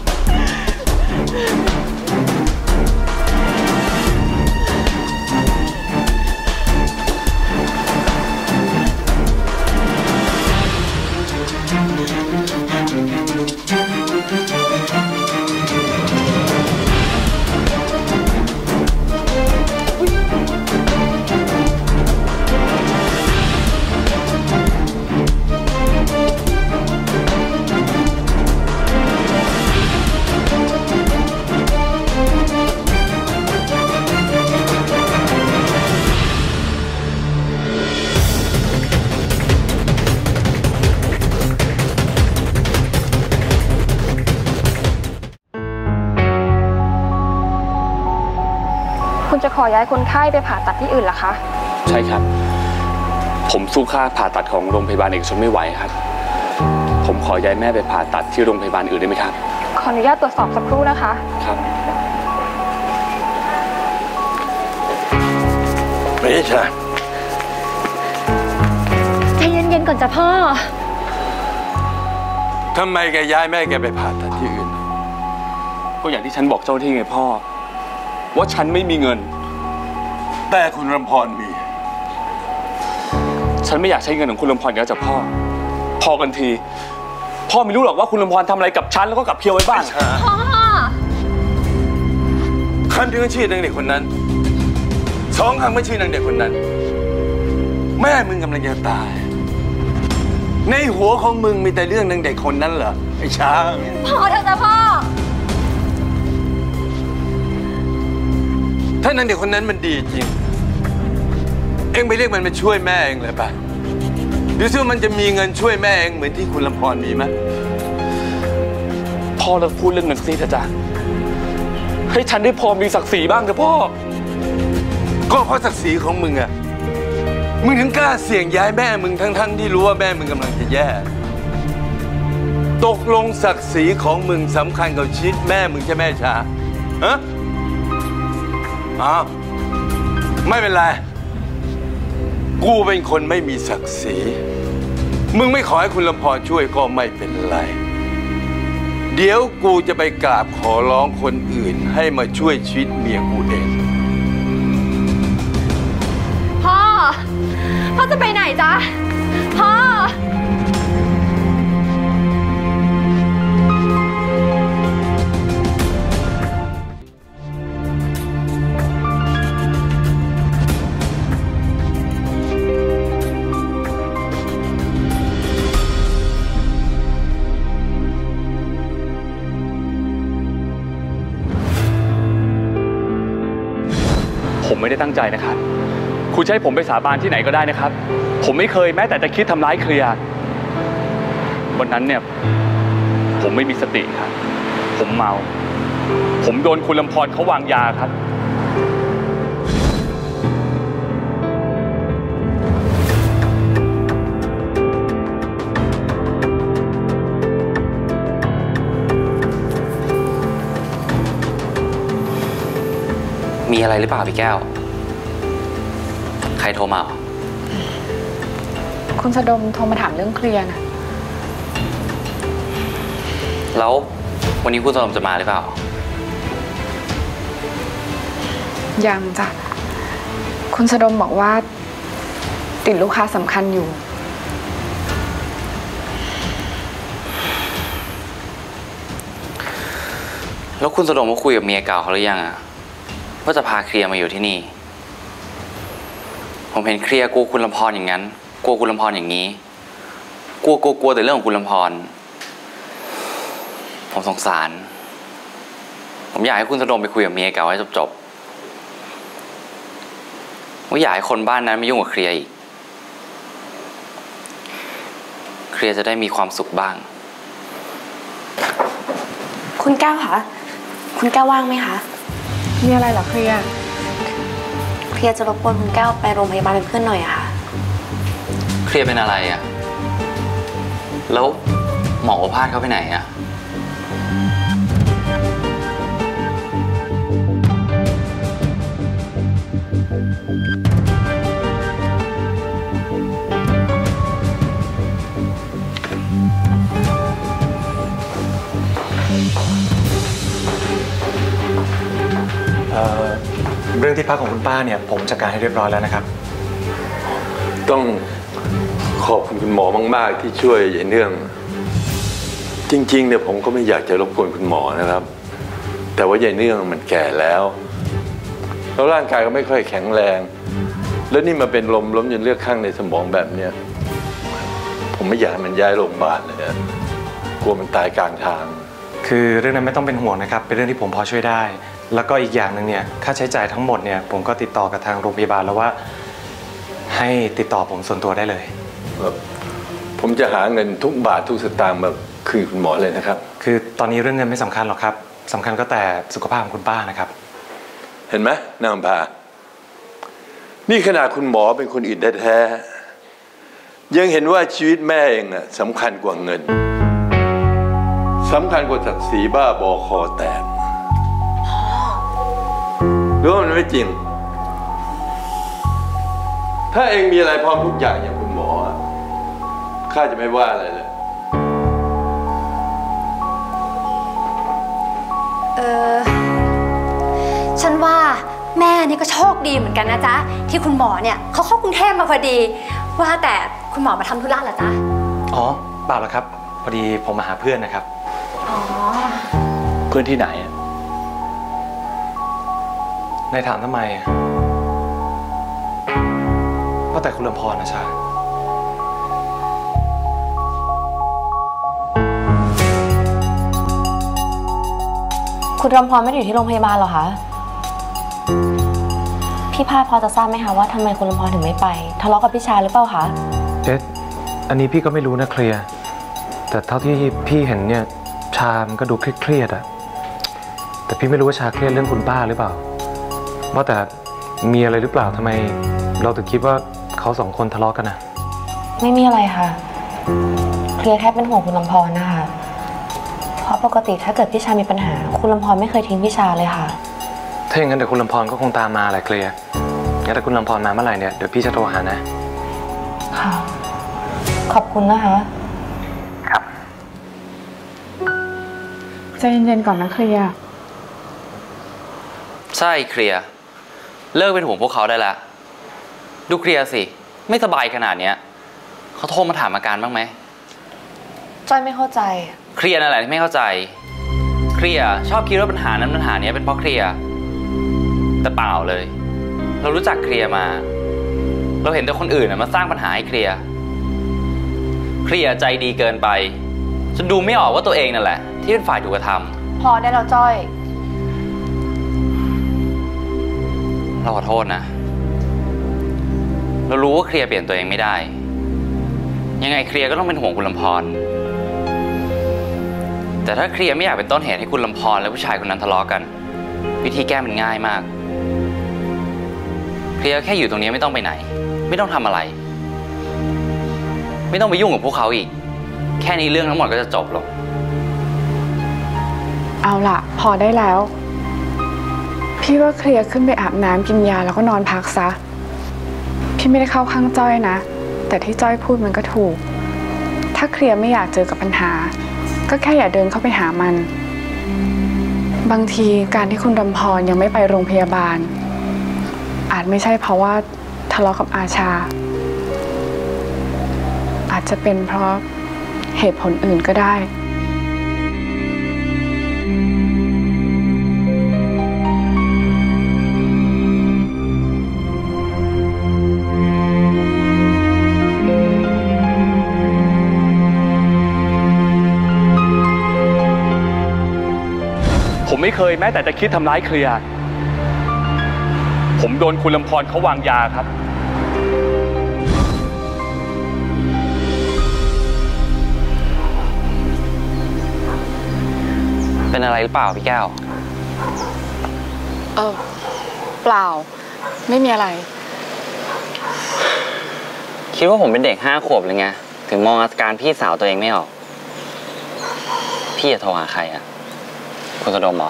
Speaker 9: คุณจะขอย้ายคนไข้ไปผ่าตัดที่อื่นเหรอคะ
Speaker 6: ใช่ครับผมสู้ค่าผ่าตัดของโรงพยาบาลเอกชนไม่ไหวครับผมขอย้ายแม่ไปผ่าตัดที่โรงพยาบาลอื่นได้ไหมครับ
Speaker 9: ขออนุญาตตรวจสอบสักครู่นะคะ
Speaker 6: ครับ
Speaker 5: ไม่ใช่
Speaker 7: ใจเย็นๆก่อนจ้ะพ่อ
Speaker 5: ทำไมแกย้ายแม่แกไปผ่าตัดที่อื่น
Speaker 6: ก็อย่างที่ฉันบอกเจ้าหน้าที่ไงพ่อว่าฉันไม่มีเงิน
Speaker 5: แต่คุณรำพรมี
Speaker 6: ฉันไม่อยากใช้เงินของคุณรำพรแล้วจ้ะพ่อพอกันทีพ่อไม่รู้หรอกว่าคุณรำพรทำอะไรกับฉันแล้วก็กับเพียวไว้บ้าง
Speaker 7: พ่อ
Speaker 5: คำที่ชื่อนางเด็กคนนั้นสองคำไม่ชื่อนางเด็กคนนั้นแม่มึงกำลังจะตายในหัวของมึงมีแต่เรื่องนางเด็กคนนั้นเหรอไอ้ช้าง
Speaker 7: พอเถอะจ้ะพ่อ
Speaker 5: ถ้านางเด็กคนนั้นมันดีจริงองไปเรียกมันมาช่วยแม่เองเลยป่ะดูซิว่ามันจะมีเงินช่วยแม่เองเหมือนที่คุณลำพรมีไหม
Speaker 6: พ่อเลิกพูดเรื่องเงินสิเถอะจ้ะให้ฉันได้พอมีศักดิ์ศรีบ้างเถอะพ่อ
Speaker 5: ก็เพราะศักดิ์ศรีของมึงอะมึงถึงกล้าเสี่ยงย้ายแม่มึงทั้งๆที่รู้ว่าแม่มึงกำลังจะแย่ตกลงศักดิ์ศรีของมึงสำคัญกับชีวิตแม่มึงใช่ไหมชาฮะอ้าวไม่เป็นไรกูเป็นคนไม่มีศักดิ์ศรีมึงไม่ขอให้คุณลำพรช่วยก็ไม่เป็นไรเดี๋ยวกูจะไปกราบขอร้องคนอื่นให้มาช่วยชีวิตเมียกูเอง
Speaker 7: พ่อพ่อจะไปไหนจ๊ะพ่อ
Speaker 6: ผมไม่ได้ตั้งใจนะครับคุณจะให้ผมไปสาบานที่ไหนก็ได้นะครับผมไม่เคยแม้แต่จะคิดทำร้ายเคลียร์วันนั้นเนี่ยผมไม่มีสติครับผมเมาผมโดนคุณลำพรเขาวางยาครับ
Speaker 12: มีอะไรหรือเปล่าพี่แก้วใครโทรมา
Speaker 9: คุณสะดมโทรมาถามเรื่องเคลียร์นะ
Speaker 12: แล้ววันนี้คุณสะดมจะมาหรือเปล่า
Speaker 9: ยังจ้ะคุณสะดมบอกว่าติดลูกค้าสำคัญอยู่
Speaker 12: แล้วคุณสะดมก็คุยกับเมียเก่าเขาหรือยังอะว่าจะพาเคลียร์มาอยู่ที่นี่ผมเห็นเคลียร์กลัวคุณลำพรอย่างนั้นกลัวคุณลำพรอย่างนี้กลัวกลัวกลัวแต่เรื่องของคุณลำพรผมสงสารผมอยากให้คุณสะดมไปคุยกับเมียเก่าให้จบๆว่าอยากให้คนบ้านนั้นไม่ยุ่งกับเคลียร์อีกเคลียร์จะได้มีความสุขบ้าง
Speaker 11: คุณแก้วคะคุณแก้วว่างไหมคะ
Speaker 9: มีอะไรเหรอเคลียร์
Speaker 11: เคลียร์จะรบกวนคุณแก้วไปโรงพยาบาลเป็นเพื่อนหน่อยอะค่ะ
Speaker 12: เคลียร์เป็นอะไรอะแล้วหมอโอภาสเขาไปไหนอะ
Speaker 13: เรื่องที่พักของคุณป้าเนี่ยผมจัดการให้เรียบร้อยแล้วนะครับ
Speaker 5: ต้องขอบคุณคุณหมอมากๆที่ช่วยยายเนื่องจริงๆเนี่ยผมก็ไม่อยากจะรบกวนคุณหมอนะครับแต่ว่ายายเนื่องมันแก่แล้วแล้วร่างกายก็ไม่ค่อยแข็งแรงแล้วนี่มาเป็นลมล้มจนเลือดข้างในสมองแบบเนี้ยผมไม่อยากให้มันย้ายโรงพยาบาลเลยนะกลัวมันตายกลางทาง
Speaker 13: คือเรื่องนั้นไม่ต้องเป็นห่วงนะครับเป็นเรื่องที่ผมพอช่วยได้แล้วก็อีกอย่างหนึ่งเนี่ยค่าใช้จ่ายทั้งหมดเนี่ยผมก็ติดต่อกับทางโรงพยาบาลแล้วว่าให้ติดต่อผมส่วนตัวได้เลย
Speaker 5: ผมจะหาเงินทุกบาททุกสตางค์มาคืนคุณหมอเลยนะครับ
Speaker 13: คือตอนนี้เรื่องเงินไม่สำคัญหรอกครับสำคัญก็แต่สุขภาพของคุณป้านะครับ
Speaker 5: เห็นไหมนางพานี่ขนาดคุณหมอเป็นคนอื่นแท้ๆยังเห็นว่าชีวิตแม่เองอะสำคัญกว่าเงินสำคัญกว่าศักดิ์ศรีบ้าบอคอแตกหรือว่ามันไม่จริงถ้าเองมีอะไรพร้อมทุกอย่างอย่างคุณหมอข้าจะไม่ว่าอะไรเลย
Speaker 7: เออฉันว่าแม่นี่ก็โชคดีเหมือนกันนะจ๊ะที่คุณหมอเนี่ยเขาเข้ากรุงเทพมาพอดีว่าแต่คุณหมอมาทำธุระเหรอจ๊ะ
Speaker 13: อ๋อเปล่าหรอกครับพอดีผมมาหาเพื่อนนะครับ
Speaker 7: อ๋อ
Speaker 6: เพื่อนที่ไหน
Speaker 13: นายถามทำไมว่าแต่คุณลำพรนะชา
Speaker 11: คุณลำพรไม่ได้อยู่ที่โรงพยาบาลหรอคะพพี่พาพอจะทราบไหมคะว่าทำไมคุณลำพรถึงไม่ไปทะเลาะกับพี่ชาหรือเปล่าคะ
Speaker 13: เอ๊ะอันนี้พี่ก็ไม่รู้นะเคลียร์แต่เท่าที่พี่เห็นเนี่ยชามันก็ดูเครียดๆอะแต่พี่ไม่รู้ว่าชาเครียดเรื่องคุณป้าหรือเปล่าว่าแต่มีอะไรหรือเปล่าทำไมเราถึงคิดว่าเขาสองคนทะเลาะกันนะ
Speaker 11: ไม่มีอะไรค่ะเคลียร์แค่เป็นห่วงคุณลำพรนะคะเพราะปกติถ้าเกิดพี่ชามีปัญหาคุณลำพรไม่เคยทิ้งพี่ชาเลยค่ะ
Speaker 13: ถ้าอย่างนั้นเดี๋ยวคุณลำพรก็คงตามมาแหละเคลียร์งั้นถ้าคุณลำพรมาเมื่อไหร่เนี่ยเดี๋ยวพี่จะโทรหานะ
Speaker 11: ค่ะขอบคุณนะคะ
Speaker 13: ครับ
Speaker 9: ใจเย็นๆก่อนนะเคลียร์
Speaker 12: ใช่เคลียร์เลิกเป็นห่วงพวกเขาได้แล้วดูเคลียร์สิไม่สบายขนาดเนี้ยเขาโทรมาถามอาการบ้างไหม
Speaker 11: จ้อยไม่เข้าใจ
Speaker 12: เคลียร์นั่นแหละที่ไม่เข้าใจเคลียร์ชอบคิดว่าปัญหานั้นปัญหานี้เป็นเพราะเคลียร์แต่เปล่าเลยเรารู้จักเคลียร์มาเราเห็นแต่คนอื่นมาสร้างปัญหาให้เคลียร์เคลียร์ใจดีเกินไปจนดูไม่ออกว่าตัวเองนั่นแหละที่เป็นฝ่ายถูกกระทำ
Speaker 11: พอได้แล้วจ้อย
Speaker 12: เราขอโทษนะเรารู้ว่าเคลียร์เปลี่ยนตัวเองไม่ได้ยังไงเคลียร์ก็ต้องเป็นห่วงคุณลำพรแต่ถ้าเคลียร์ไม่อยากเป็นต้นเหตุให้คุณลำพรและผู้ชายคนนั้นทะเลาะกันวิธีแก้มันง่ายมากเคลียร์แค่อยู่ตรงนี้ไม่ต้องไปไหนไม่ต้องทำอะไรไม่ต้องไปยุ่งกับพวกเขาอีกแค่นี้เรื่องทั้งหมดก็จะจบลง
Speaker 9: เอาล่ะพอได้แล้วพี่ว่าเคลียร์ขึ้นไปอาบน้ำกินยาแล้วก็นอนพักซะพี่ไม่ได้เข้าข้างจ้อยนะแต่ที่จ้อยพูดมันก็ถูกถ้าเคลียร์ไม่อยากเจอกับปัญหาก็แค่อย่าเดินเข้าไปหามันบางทีการที่คุณลำพรยังไม่ไปโรงพยาบาลอาจไม่ใช่เพราะว่าทะเลาะกับอาชาอาจจะเป็นเพราะเหตุผลอื่นก็ได้
Speaker 6: ผมไม่เคยแม้แต่จะคิดทำร้ายเคลียร์ผมโดนคุณลำพรเขาวางยาครับ
Speaker 12: เป็นอะไรหรือเปล่าพี่แก้ว
Speaker 9: เออเปล่าไม่มีอะไร
Speaker 12: คิดว่าผมเป็นเด็กห้าขวบเลยไงถึงมองอาการพี่สาวตัวเองไม่ออกพี่จะโทรหาใครอ่ะคุณสะดมเหรอ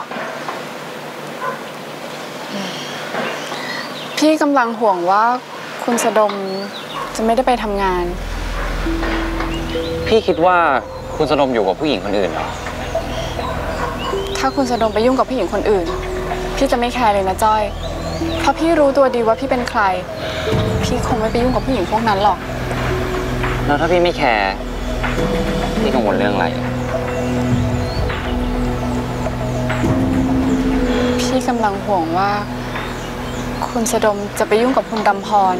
Speaker 9: พี่กำลังห่วงว่าคุณสะดมจะไม่ได้ไปทำงาน
Speaker 12: พี่คิดว่าคุณสะดมอยู่กับผู้หญิงคนอื่นเหรอ
Speaker 9: ถ้าคุณสะดมไปยุ่งกับผู้หญิงคนอื่นพี่จะไม่แคร์เลยนะจ้อยเพราะพี่รู้ตัวดีว่าพี่เป็นใครพี่คงไม่ไปยุ่งกับผู้หญิงพวกนั้นหรอก
Speaker 12: แล้วถ้าพี่ไม่แคร์พี่กังวลเรื่องอะไร
Speaker 9: พี่กำลังห่วงว่าคุณสะดมจะไปยุ่งกับคุณดำพร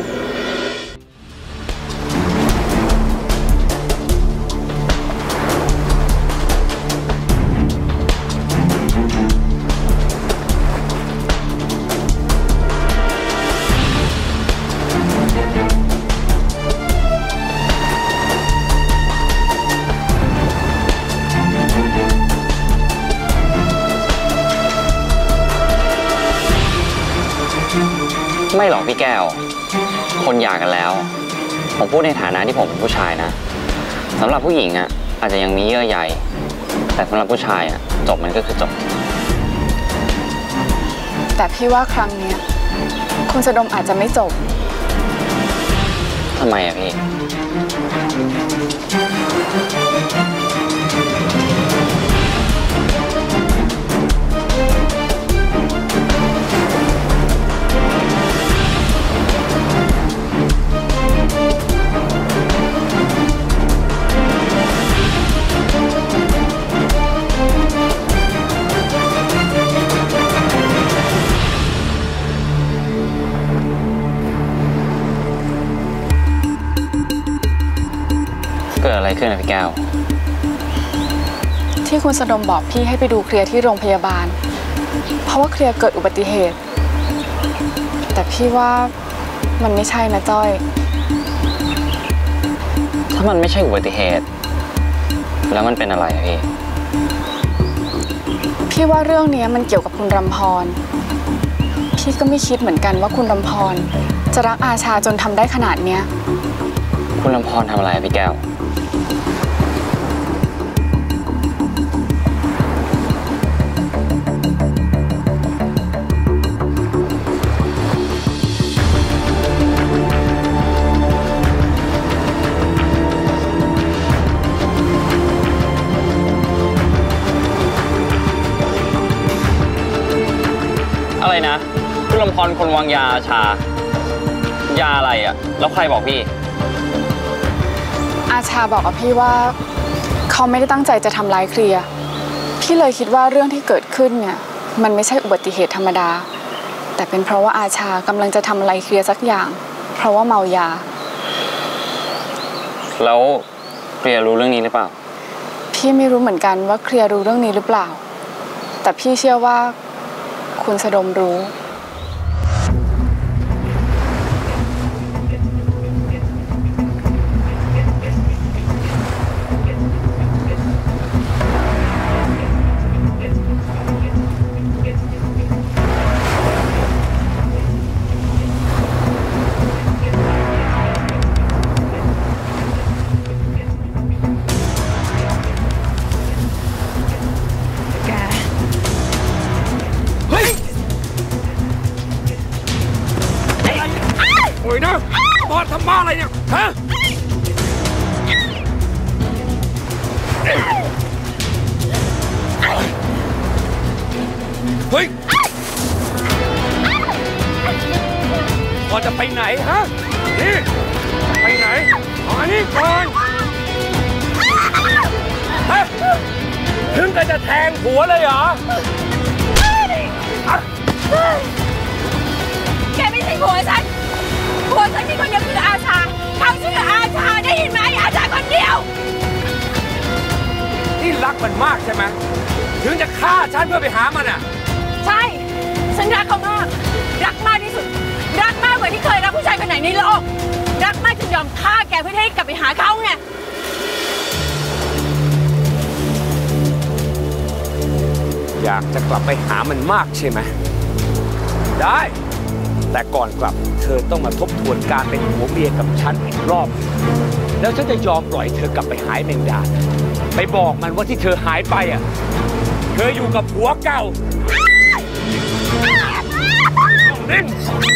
Speaker 12: ไม่หรอกพี่แก้วคนหย่ากันแล้วผมพูดในฐานะที่ผมเป็นผู้ชายนะสำหรับผู้หญิงอ่ะอาจจะยังมีเยื่อใยแต่สำหรับผู้ชายอ่ะจบมันก็คือจบ
Speaker 9: แต่พี่ว่าครั้งนี้คุณสะดมอาจจะไม่จบ
Speaker 12: ทำไมอ่ะพี่เกิดอะไรขึ้นนะพี่แก้ว
Speaker 9: ที่คุณสะดมบอกพี่ให้ไปดูเคลียร์ที่โรงพยาบาลเพราะว่าเคลียร์เกิดอุบัติเหตุแต่พี่ว่ามันไม่ใช่นะจ้อย
Speaker 12: ถ้ามันไม่ใช่อุบัติเหตุแล้วมันเป็นอะไรอะพี่
Speaker 9: พี่ว่าเรื่องนี้มันเกี่ยวกับคุณรำพรพี่ก็ไม่คิดเหมือนกันว่าคุณรำพรจะรักอาชาจนทำได้ขนาดเนี้ย
Speaker 12: คุณรำพรทำอะไรพี่แก้วอะไรนะคุณลำพรคนวางยาชายาอะไรอ่ะแล้วใครบอกพี่
Speaker 9: อาชาบอกกับพี่ว่าเขาไม่ได้ตั้งใจจะทำร้ายเคลียร์พี่เลยคิดว่าเรื่องที่เกิดขึ้นเนี่ยมันไม่ใช่อุบัติเหตุธรรมดาแต่เป็นเพราะว่าอาชากำลังจะทำอะไรเคลียร์สักอย่างเพราะว่าเมายา
Speaker 12: แล้วเคลียร์รู้เรื่องนี้หรือเปล่า
Speaker 9: พี่ไม่รู้เหมือนกันว่าเคลียร์รู้เรื่องนี้หรือเปล่าแต่พี่เชื่อว่าคุณสะดมรู้
Speaker 2: บอสทำบ้าอะไรเนี่ยฮะเฮ้ยบอสจะไปไหนฮะนี่ไปไหนมานี่ก่อนฮะถึงกันจะแทงหัวเลยเหรอ
Speaker 3: แกไม่ใช่ผัวฉันผัวฉันมีคนเดียวคืออาชาเขาชื่ออาชาได้ยินไหมอาชาคนเดียว
Speaker 2: นี่รักมันมากใช่ไหมถึงจะฆ่าฉันเพื่อไปหามันอ่ะ
Speaker 3: ใช่ฉันรักเขามากรักมากที่สุดรักมากกว่าที่เคยรักผู้ชายคนไหนในโลกรักมากจนยอมฆ่าแกเพื่อให้กลับไปหาเขาไง
Speaker 2: อยากจะกลับไปหามันมากใช่ไหมได้แต่ก่อนกลับเธอต้องมาทบทวนการเป็นผัวเมียกับฉันอีกรอบแล้วฉันจะยอมปล่อยเธอกลับไปหายแมงดาไปบอกมันว่าที่เธอหายไปอ่ะเธออยู่กับผัวเก่าเล่น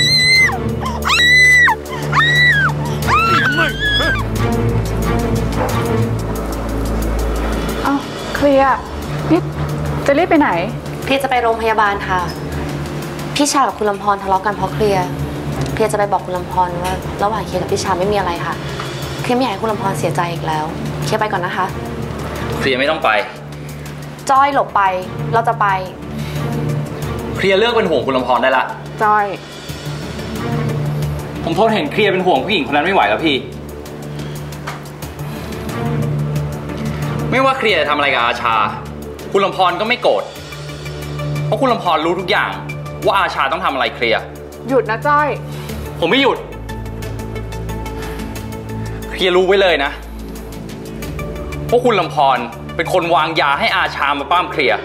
Speaker 9: เอ้าเคลียร์นี่จะรีบไปไหน
Speaker 11: พี่จะไปโรงพยาบาลค่ะพี่ชากับคุณลำพรทะเลาะกันเพราะเคลียร์เคลียร์จะไปบอกคุณลำพรว่าระหว่างเคลียร์กับพี่ชาไม่มีอะไรค่ะเคลียร์ไม่อยากให้คุณลำพรเสียใจอีกแล้วเคลียร์ไปก่อนนะคะ
Speaker 12: เคลียร์ไม่ต้องไป
Speaker 11: จอยหลบไปเราจะไป
Speaker 12: เคลียร์เลิกเป็นห่วงคุณลำพรได้ละ
Speaker 9: จอย
Speaker 12: ผมทนเห็นเคลียร์เป็นห่วงผู้หญิงคนนั้นไม่ไหวแล้วพี่ไม่ว่าเคลียร์จะทำอะไรกับอาชาคุณลำพรก็ไม่โกรธเพราะคุณลำพรรู้ทุกอย่างว่าอาชาต้องทำอะไรเคลียร์
Speaker 9: หยุดนะจ้อย
Speaker 12: ผมไม่หยุดเคลียร์รู้ไว้เลยนะพวกคุณลำพรเป็นคนวางยาให้อาชามาป้ามเคลียร์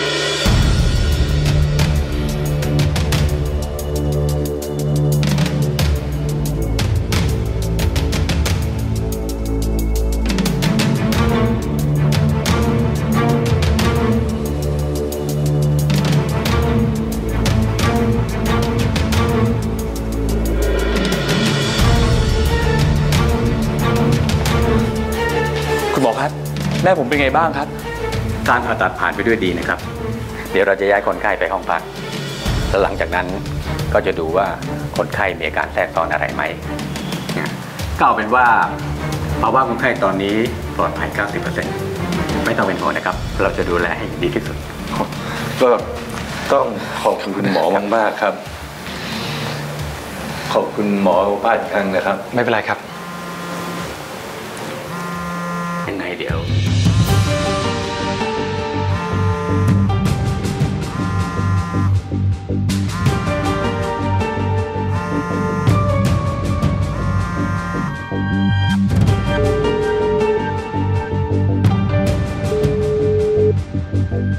Speaker 12: แม่ผมเป็นไงบ้างครับ
Speaker 10: การผ่าตัดผ่านไปด้วยดีนะครับเดี๋ยวเราจะย้ายคนไข้ไปห้องพักแล้วหลังจากนั้นก็จะดูว่าคนไข้มีอาการแทรกซ้อนอะไรไหมก็เอาเป็นว่าภาวะคนไข้ตอนนี้ปลอดภัย เก้าสิบเปอร์เซ็นต์ ไม่ต้องเป็นห่วงนะครับเราจะดูแลให้ดีที่สุด
Speaker 5: ก็ต้องขอบคุณหมอมากๆครับขอบคุณหมอป้าอีกครั้งนะครับ
Speaker 13: ไม่เป็นไรครับ
Speaker 10: ยังไงเดี๋ยว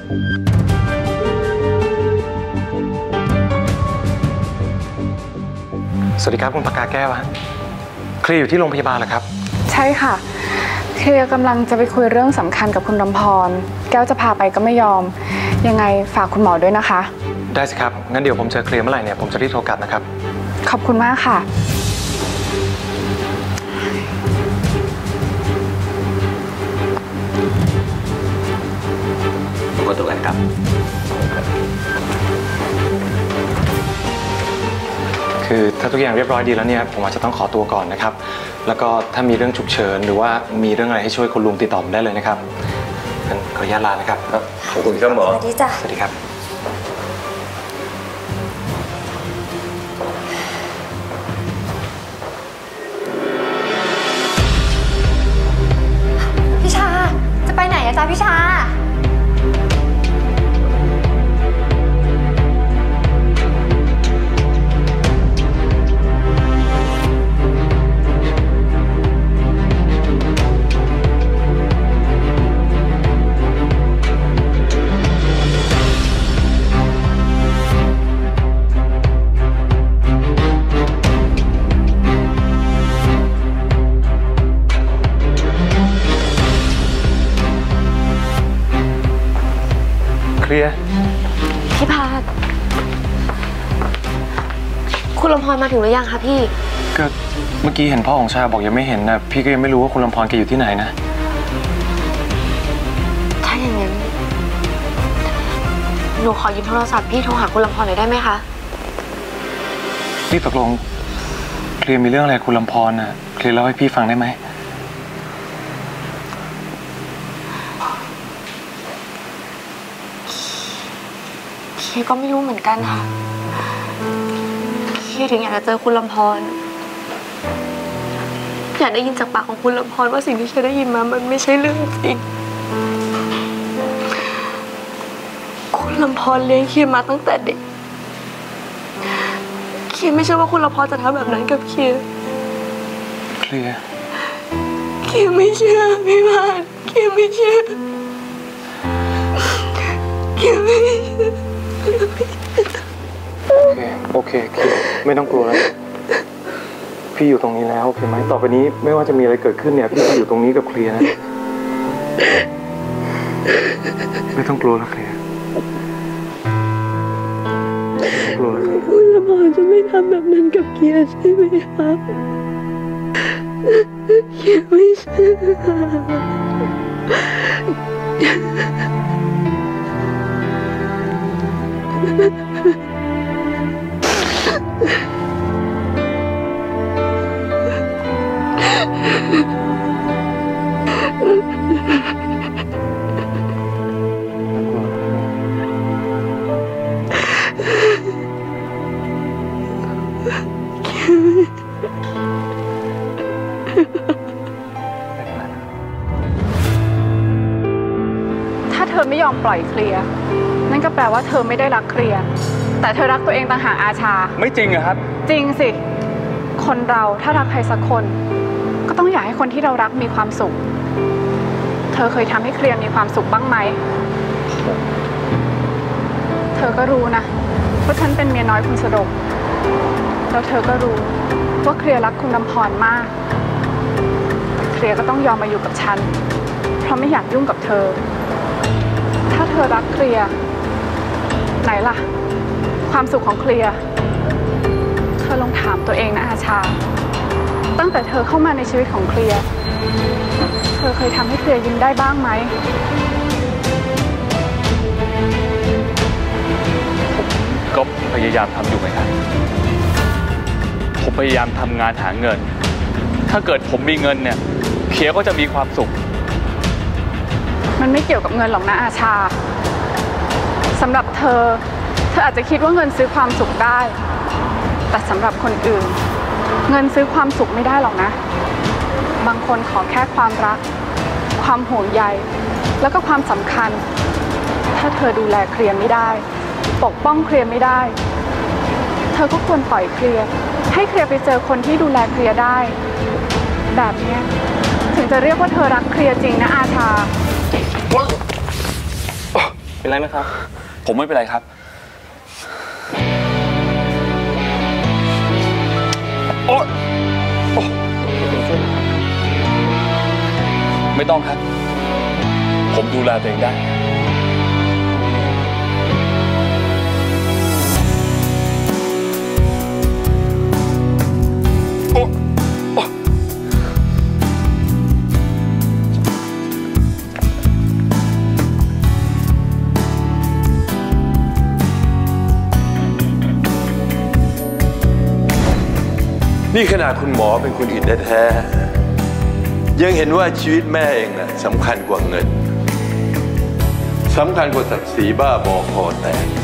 Speaker 13: สวัสดีครับคุณปากกาแก้วเคลียร์อยู่ที่โรงพยาบาลเหรอครับ
Speaker 9: ใช่ค่ะเคลียร์กำลังจะไปคุยเรื่องสำคัญกับคุณลำพรแก้วจะพาไปก็ไม่ยอมยังไงฝากคุณหมอด้วยนะคะ
Speaker 13: ได้สิครับงั้นเดี๋ยวผมเจอเคลียร์เมื่อไหร่เนี่ยผมจะรีบโทรกลับนะครับ
Speaker 9: ขอบคุณมากค่ะ
Speaker 10: ผมก็ตัวกันครับ
Speaker 13: คือถ้าทุกอย่างเรียบร้อยดีแล้วเนี่ยผมอาจจะต้องขอตัวก่อนนะครับแล้วก็ถ้ามีเรื่องฉุกเฉินหรือว่ามีเรื่องอะไรให้ช่วยคุณลุงติดต่อผมได้เลยนะครับงั้นขออนุญาตลานะครับ
Speaker 5: ขอบคุณครับหมอ
Speaker 7: สวัสดีจ้ะ
Speaker 13: สวัสดีครับ
Speaker 7: พี่ชาจะไปไหนอะจ๊ะพี่ชา
Speaker 11: พี่พาดคุณลำพรมาถึงหรือยังคะพี่
Speaker 13: ก็เมื่อกี้เห็นพ่อของชาบอกยังไม่เห็นนะพี่ก็ยังไม่รู้ว่าคุณลำพรแกอยู่ที่ไหนนะ
Speaker 11: ถ้าอย่างนั้นหนูขอยืมโทรศัพท์พี่โทรหาคุณลำพรหน่อยได้ไหมคะ
Speaker 13: พี่ตกลงเคลียร์มีเรื่องอะไรคุณลำพรน่ะเคลียร์เล่าให้พี่ฟังได้ไหม
Speaker 11: เคก็ไม่รู้เหมือนกันค่ะเคถึงอยากจะเจอคุณลำพรอยากได้ยินจากปากของคุณลำพรว่าสิ่งที่เคได้ยินมามันไม่ใช่เรื่องจริงคุณลำพรเลี้ยงเคมาตั้งแต่เด็กเคไม่เชื่อว่าคุณลำพรจะทำแบบนั้นกับเค
Speaker 13: เคลียร์
Speaker 11: เคไม่เชื่อพี่พาดเคไม่เชื่อเคไม่เชื่อ
Speaker 13: โอเคโอเคเคไม่ต้องกลัวแล้วพี่อยู่ตรงนี้แล้วโอเคไหมต่อไปนี้ไม่ว่าจะมีอะไรเกิดขึ้นเนี่ยพี่จะอยู่ตรงนี้กับเคลียร์นะไม่ต้องกลัวแล้วเคลียร์กลัว
Speaker 11: คุณลำพรจะไม่ทำแบบนั้นกับเคลียร์ใช่ไหมครับเคลียร์ไม่เชื่อ
Speaker 9: ถ้าเธอไม่ยอมปล่อยเคลียร์นั่นก็แปลว่าเธอไม่ได้รักเคลียร์แต่เธอรักตัวเองต่างหากอาชา
Speaker 6: ไม่จริงเหรอครับ
Speaker 9: จริงสิคนเราถ้ารักใครสักคนก็ต้องอยากให้คนที่เรารักมีความสุขเธอเคยทำให้เคลียร์มีความสุขบ้างไหมเธอก็รู้นะว่าฉันเป็นเมียน้อยคุณสดมแล้วเธอก็รู้ว่าเคลียร์รักคุณลำพรมากเคลียร์ก็ต้องยอมมาอยู่กับฉันเพราะไม่อยากยุ่งกับเธอถ้าเธอรักเคลียร์ไหนล่ะความสุขของเคลียร์เธอลองถามตัวเองนะอาชาตั้งแต่เธอเข้ามาในชีวิตของเคลียร์เธอเคยทำให้เคลียร์ยิ้มได้บ้างไหม
Speaker 6: ผมก็พยายามทำอยู่ไงครับผมพยายามทำงานหาเงินถ้าเกิดผมมีเงินเนี่ยเคลียร์ก็จะมีความสุข
Speaker 9: มันไม่เกี่ยวกับเงินหรอกนะอาชาสำหรับเธอเธออาจจะคิดว่าเงินซื้อความสุขได้แต่สำหรับคนอื่นเงินซื้อความสุขไม่ได้หรอกนะบางคนขอแค่ความรักความห่วงใยแล้วก็ความสำคัญถ้าเธอดูแลเคลียร์ไม่ได้ปกป้องเคลียร์ไม่ได้เธอก็ควรปล่อยเคลียร์ให้เคลียร์ไปเจอคนที่ดูแลเคลียร์ได้แบบนี้ถึงจะเรียกว่าเธอรักเคลียร์จริงนะอาชา
Speaker 13: เป็นไรไหมครับ
Speaker 6: ผมไม่เป็นไรครับโอ๊ยไม่ต้องครับผมดูแลตัวเองได้
Speaker 5: นี่ขนาดคุณหมอเป็นคนอื่นแท้ๆยังเห็นว่าชีวิตแม่เองน่ะสำคัญกว่าเงินสำคัญกว่าศักดิ์ศรีบ้าบอคอแตก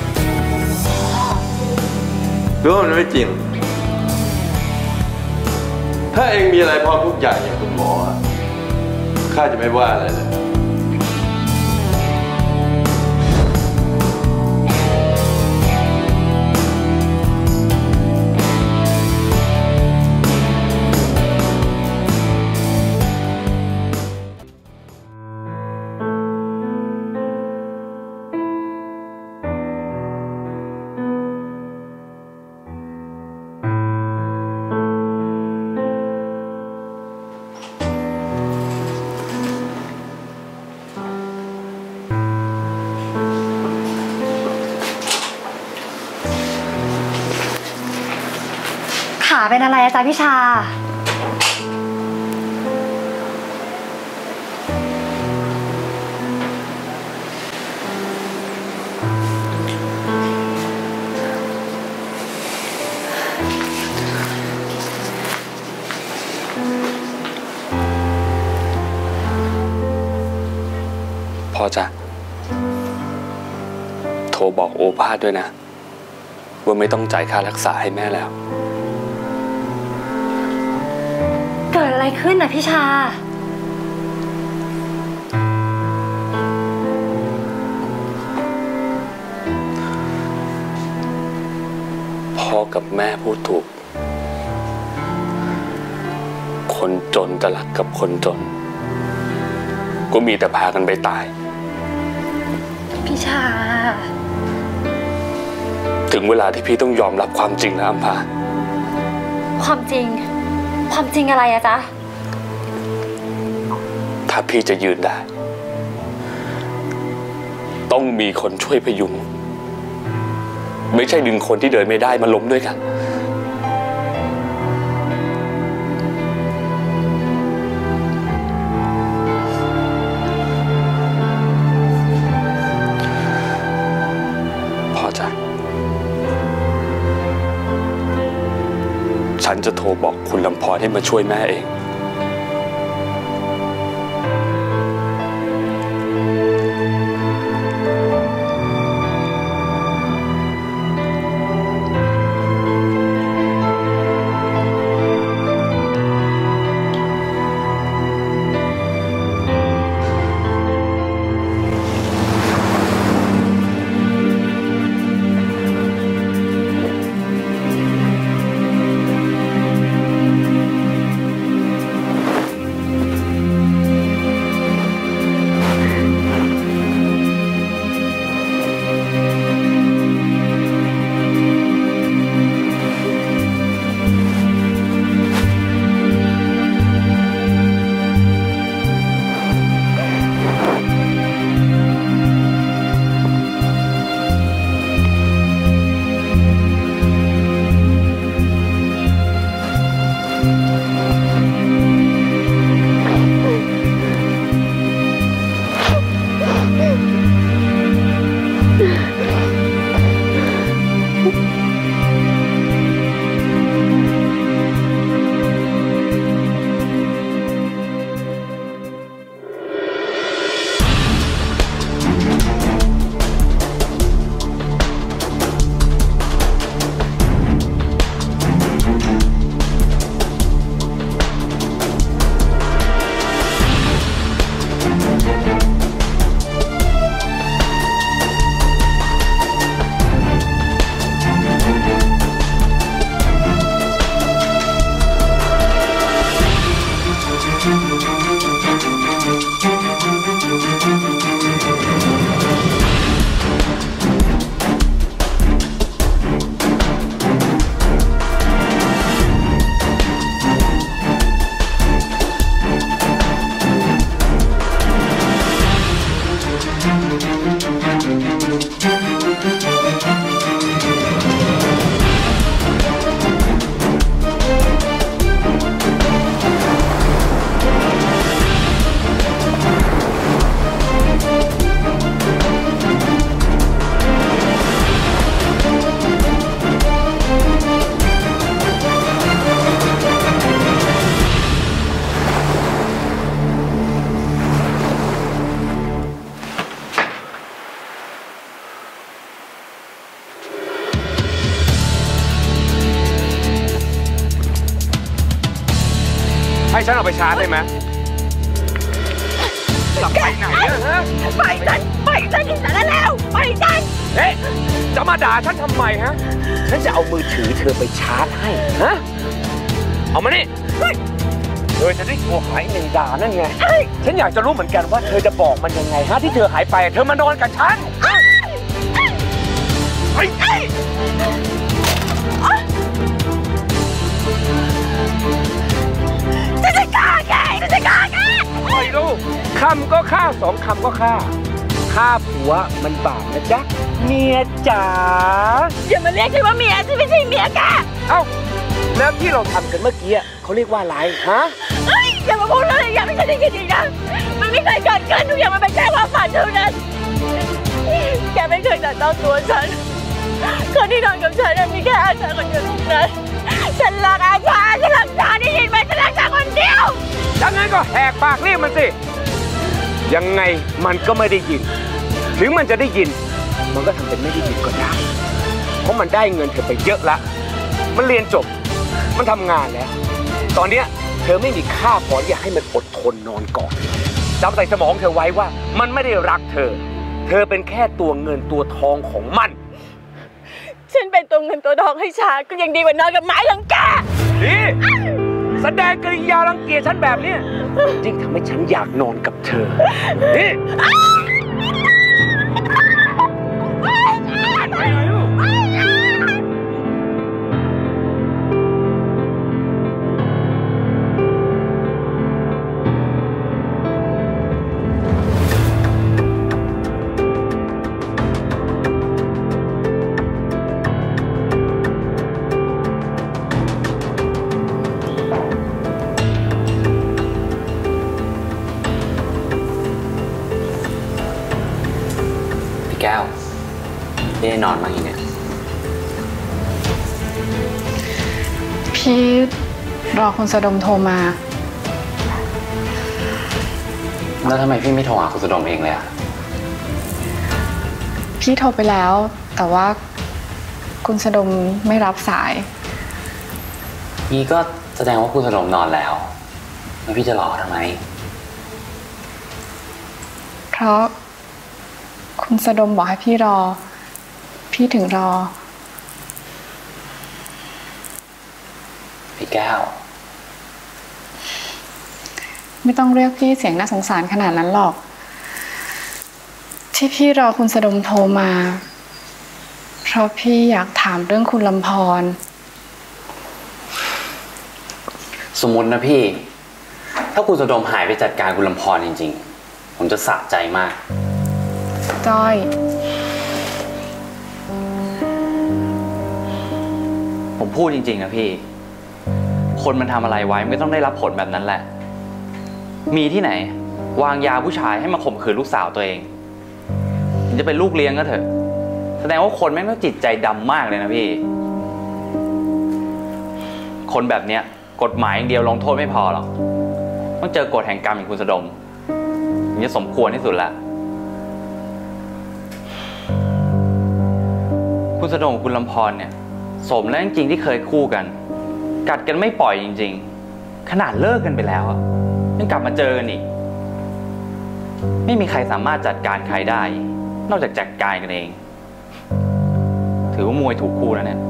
Speaker 5: หรือว่ามันไม่จริงถ้าเองมีอะไรพร้อมทุกอย่างอย่างคุณหมอข้าจะไม่ว่าอะไรเลย
Speaker 7: ขาเป็นอะไรอาจารย์พิชา
Speaker 6: พ่อจ๊ะโทรบอกโอภาสด้วยนะว่าไม่ต้องจ่ายค่ารักษาให้แม่แล้ว
Speaker 7: เกิดอะไรขึ้นน่ะพี่ชา
Speaker 6: พ่อกับแม่พูดถูกคนจนจะรักกับคนจนก็มีแต่พากันไปตาย
Speaker 7: พี่ชา
Speaker 6: ถึงเวลาที่พี่ต้องยอมรับความจริงแล้วอัมพา
Speaker 7: ความจริงความจริงอะไรอะจ๊ะ
Speaker 6: ถ้าพี่จะยืนได้ต้องมีคนช่วยพยุงไม่ใช่ดึงคนที่เดินไม่ได้มาล้มด้วยกันพ่อจ๊ะฉันจะโทรบอกคุณลำพรให้มาช่วยแม่เอง
Speaker 2: ฉันเอาไปชาร์จได้ไหมจะไปไหนอะฮะไปฉันไปฉันที่สารแล้วไปฉันเฮ้ยจะมาด่าฉันทำไมฮะฉันจะเอามือถือเธอไปชาร์จให้ฮะเอามานี่เธอจะได้โทรหาหนึ่งด่านั่นไงฉันอยากจะรู้เหมือนกันว่าเธอจะบอกมันยังไงฮะที่เธอหายไปเธอมานอนกับฉันเฮ้ยจะจะฆ่าแกจะจะฆ่าแกไม่รู้คำก็ฆ่าสองคำก็ฆ่าฆ่าผัวมันบาปนะจ๊ะเมียจ๋าอย่ามาเรียกฉันว่าเมียฉันไม่ใช่เมียแกเอ้าแล้วที่เราทำกันเมื่อกี้เขาเรียกว่าอะไรฮะเฮ้ยอย่ามาพูดอะไรอย่าไม่ใช่ได้ยินอีกนะมันไม่เคยเกิดขึ้นทุกอย่างมันเป็นแค่ความฝันเท่านั้นแกไม่เคยจัดต้องตัวฉันคนที่นอนกับฉันมีแค่อาชาคนเดียวเท่านั้นฉันรักอาชาฉันรักชาได้ยินไหมฉันรักชาคนเดียวดังนั้นก็แหกปากเรียกมันสิยังไงมันก็ไม่ได้ยินถึงมันจะได้ยินมันก็ทำเป็นไม่ได้ยินก็ได้เพราะมันได้เงินเธอไปเยอะละมันเรียนจบมันทำงานแล้วตอนเนี้ยเธอไม่มีค่าพอที่จะให้มันอดทนนอนกอดจำใส่สมองเธอไว้ว่ามันไม่ได้รักเธอเธอเป็นแค่ตัวเงินตัวทองของมันฉันเป็นตัวเงินตัวทองให้ชาก็ยังดีกว่านอนกับไม้ลังแกนี่แสดงกริยารังเกียจฉันแบบนี้ยิ่งทำให้ฉันอยากนอนกับเธอนี่แก้วได้นอนบ้างยังเนี่ย
Speaker 9: พี่รอคุณสะดมโทรมา
Speaker 12: แล้วทำไมพี่ไม่โทรหาคุณสะดมเองเลยอ่ะ
Speaker 9: พี่โทรไปแล้วแต่ว่าคุณสะดมไม่รับสาย
Speaker 12: นี่ก็แสดงว่าคุณสะดมนอนแล้วแล้วพี่จะรอทำไม
Speaker 9: เพราะคุณสะดมบอกให้พี่รอพี่ถึงรอ
Speaker 12: พี่แก้ว
Speaker 9: ไม่ต้องเรียกพี่เสียงน่าสงสารขนาดนั้นหรอกที่พี่รอคุณสะดมโทรมาเพราะพี่อยากถามเรื่องคุณลำพร
Speaker 12: สมมตินะพี่ถ้าคุณสะดมหายไปจัดการคุณลำพรจริงๆผมจะสะใจมาก
Speaker 9: จ้อย
Speaker 12: ผมพูดจริงๆนะพี่คนมันทำอะไรไว้มันก็ต้องได้รับผลแบบนั้นแหละมีที่ไหนวางยาผู้ชายให้มาข่มขืนลูกสาวตัวเองจะเป็นลูกเลี้ยงก็เถอะแสดงว่าคนแม่งต้องจิตใจดำมากเลยนะพี่คนแบบเนี้ยกฎหมายอย่างเดียวลงโทษไม่พอหรอกต้องเจอกฎแห่งกรรมอย่างคุณสะดมถึงจะสมควรที่สุดละคุณสะดมกับคุณลำพรเนี่ยสมแล้วจริงๆที่เคยคู่กันกัดกันไม่ปล่อยจริงๆขนาดเลิกกันไปแล้วอะยังกลับมาเจอกันอีกไม่มีใครสามารถจัดการใครได้นอกจากจัดการกันเองถือว่ามวยถูกคู่แล้วเนี่ย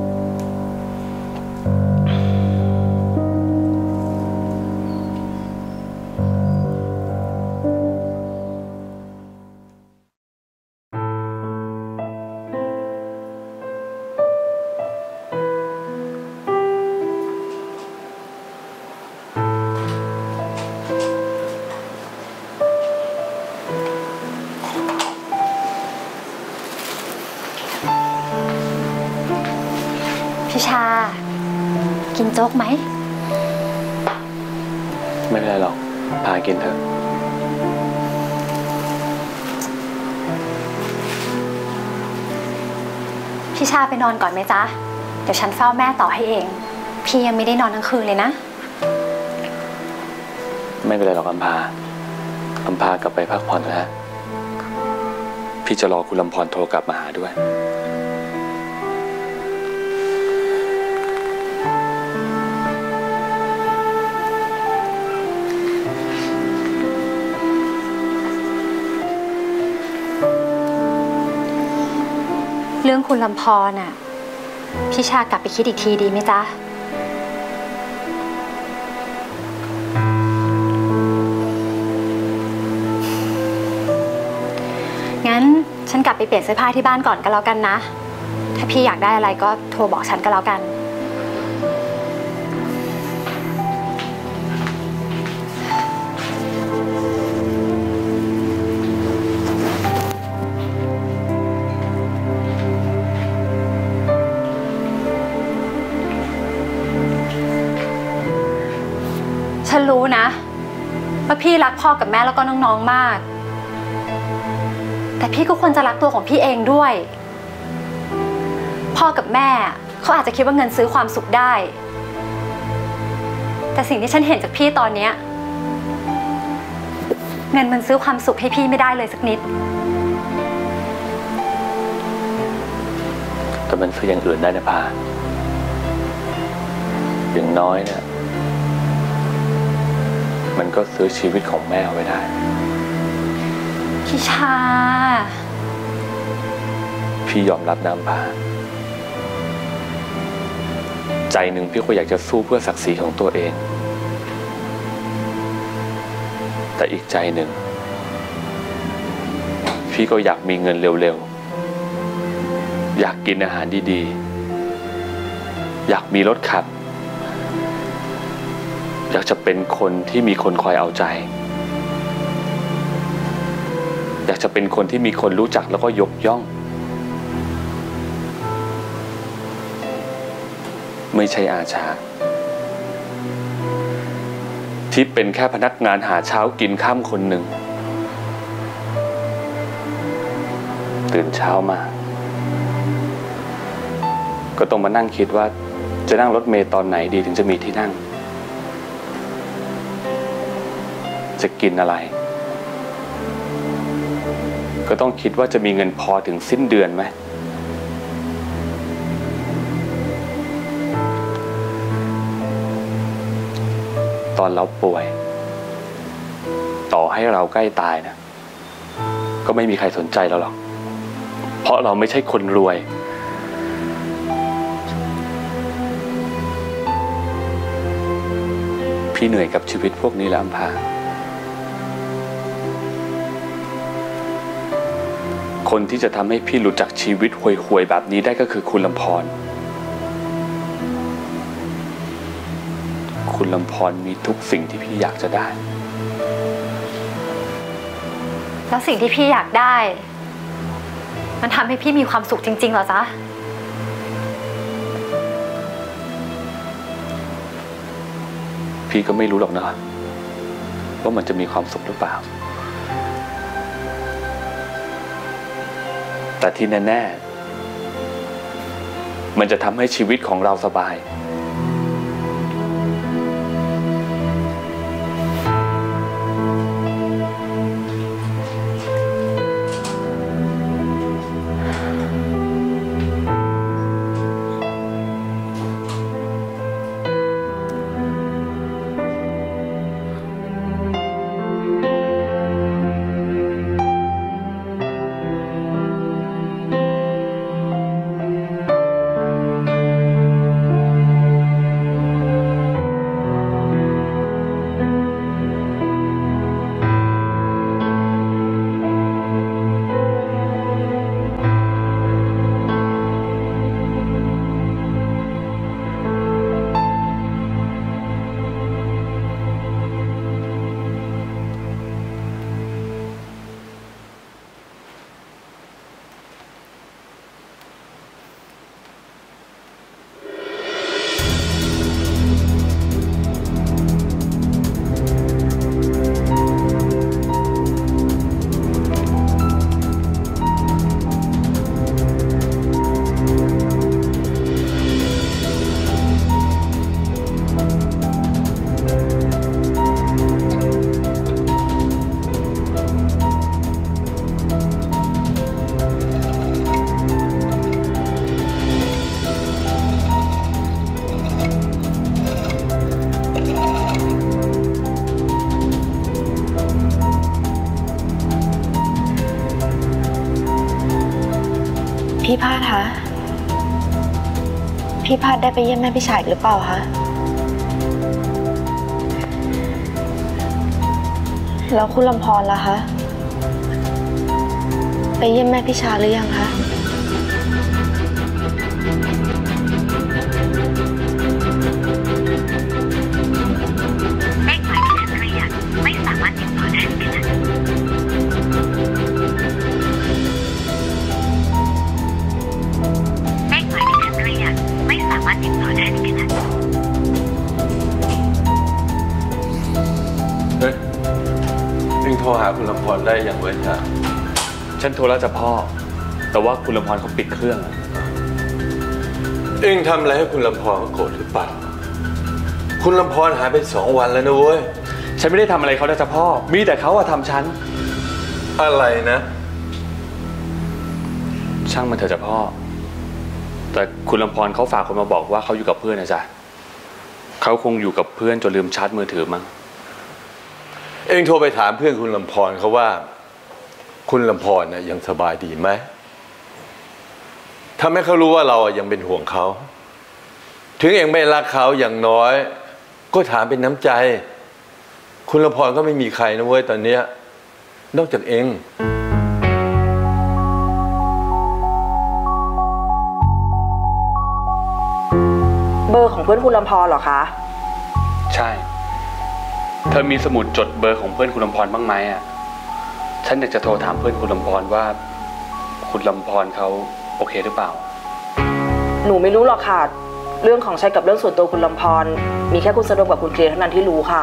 Speaker 7: พี่ชากินโจ๊กไหม
Speaker 13: ไม่เป็นไรหรอกพากินเถอะ
Speaker 7: พี่ชาไปนอนก่อนไหมจ๊ะเดี๋ยวฉันเฝ้าแม่ต่อให้เองพี่ยังไม่ได้นอนทั้งคืนเลยนะ
Speaker 13: ไม่เป็นไรหรอกอัมพาอัมพากลับไปพักผ่อนเถอะฮะพี่จะรอคุณลำพรโทรกลับมาหาด้วย
Speaker 7: เรื่องคุณลำพรน่ะพี่ชากลับไปคิดอีกทีดีไหมจ๊ะงั้นฉันกลับไปเปลี่ยนเสื้อผ้าที่บ้านก่อนก็แล้วกันนะถ้าพี่อยากได้อะไรก็โทรบอกฉันก็แล้วกันฉันรู้นะว่าพี่รักพ่อกับแม่แล้วก็น้องๆมากแต่พี่ก็ควรจะรักตัวของพี่เองด้วยพ่อกับแม่เขาอาจจะคิดว่าเงินซื้อความสุขได้แต่สิ่งที่ฉันเห็นจากพี่ตอนนี้เงินมันซื้อความสุขให้พี่ไม่ได้เลยสักนิด
Speaker 6: แต่มันซื้ออย่างอื่นได้นะพาอย่างน้อยเนี่ยมันก็ซื้อชีวิตของแม่เอาไว้ได้
Speaker 7: พี่ชา
Speaker 6: พี่ยอมรับน้ำพาใจหนึ่งพี่ก็อยากจะสู้เพื่อศักดิ์ศรีของตัวเองแต่อีกใจหนึ่งพี่ก็อยากมีเงินเร็วๆอยากกินอาหารดีๆอยากมีรถขับอยากจะเป็นคนที่มีคนคอยเอาใจอยากจะเป็นคนที่มีคนรู้จักแล้วก็ยกย่องไม่ใช่อาชาที่เป็นแค่พนักงานหาเช้ากินค่ำคนหนึ่งตื่นเช้ามาก็ต้องมานั่งคิดว่าจะนั่งรถเมล์ตอนไหนดีถึงจะมีที่นั่งจะกินอะไรก็ต้องคิดว่าจะมีเงินพอถึงสิ้นเดือนไหมตอนเราป่วยต่อให้เราใกล้ตายนะก็ไม่มีใครสนใจเราหรอกเพราะเราไม่ใช่คนรวยพี่เหนื่อยกับชีวิตพวกนี้แล้วอัมพาคนที่จะทำให้พี่หลุดจากชีวิตห่วยๆแบบนี้ได้ก็คือคุณลำพรคุณลำพรมีทุกสิ่งที่พี่อยากจะได้
Speaker 7: แล้วสิ่งที่พี่อยากได้มันทำให้พี่มีความสุขจริงๆเหรอจ๊ะ
Speaker 6: พี่ก็ไม่รู้หรอกนะว่ามันจะมีความสุขหรือเปล่าแต่ที่แน่ๆมันจะทำให้ชีวิตของเราสบาย
Speaker 11: พี่พาดคะพี่พาดได้ไปเยี่ยมแม่พี่ชายหรือเปล่าคะแล้วคุณลำพรล่ะคะไปเยี่ยมแม่พี่ชาหรือยังคะเลขหมายที่ท่านเรียกไม่สามารถติดต่อได้ขณะเลขหมายที่ท่านเรียกไม่สามารถติดต่อได้ขณะ
Speaker 5: เฮ้ยเอ็งโทรหาคุณลำพรได้อย่างเว้นจ้ะ
Speaker 6: ฉันโทรแล้วจ้ะพ่อแต่ว่าคุณลำพรเขาปิดเครื่อง
Speaker 5: เอ็งทำอะไรให้คุณลำพรเขาโกรธหรือเปล่าคุณลำพรหายไปสองวันแล้วนะเว้ย
Speaker 6: ฉันไม่ได้ทำอะไรเขานะจ้ะพ่อมีแต่เขาอะทำฉัน
Speaker 5: อะไรนะ
Speaker 6: ช่างมันเถอะจ้ะพ่อแต่คุณลำพรเขาฝากคนมาบอกว่าเขาอยู่กับเพื่อนนะจ๊ะเขาคงอยู่กับเพื่อนจนลืมชาร์จมือถือมั้ง
Speaker 5: เอ็งโทรไปถามเพื่อนคุณลำพรเขาว่าคุณลำพรนะยังสบายดีไหมทำให้เขารู้ว่าเรายังเป็นห่วงเขาถึงเอ็งไม่รักเขาอย่างน้อยก็ถามเป็นน้ำใจคุณลำพรก็ไม่มีใครนะเว้ยตอนเนี้ยนอกจากเอ็ง
Speaker 4: เบอร์ของเพื่อนคุณลำพรเหรอคะ
Speaker 6: ใช่เธอมีสมุดจดเบอร์ของเพื่อนคุณลำพรบ้างไหมอ่ะฉันอยากจะโทรถามเพื่อนคุณลำพรว่าคุณลำพรเขาโอเคหรือเปล่า
Speaker 4: หนูไม่รู้หรอกค่ะเรื่องของชัยกับเรื่องส่วนตัวคุณลำพรมีแค่คุณสะดมกับคุณเคลียร์เท่านั้นที่รู้ค่ะ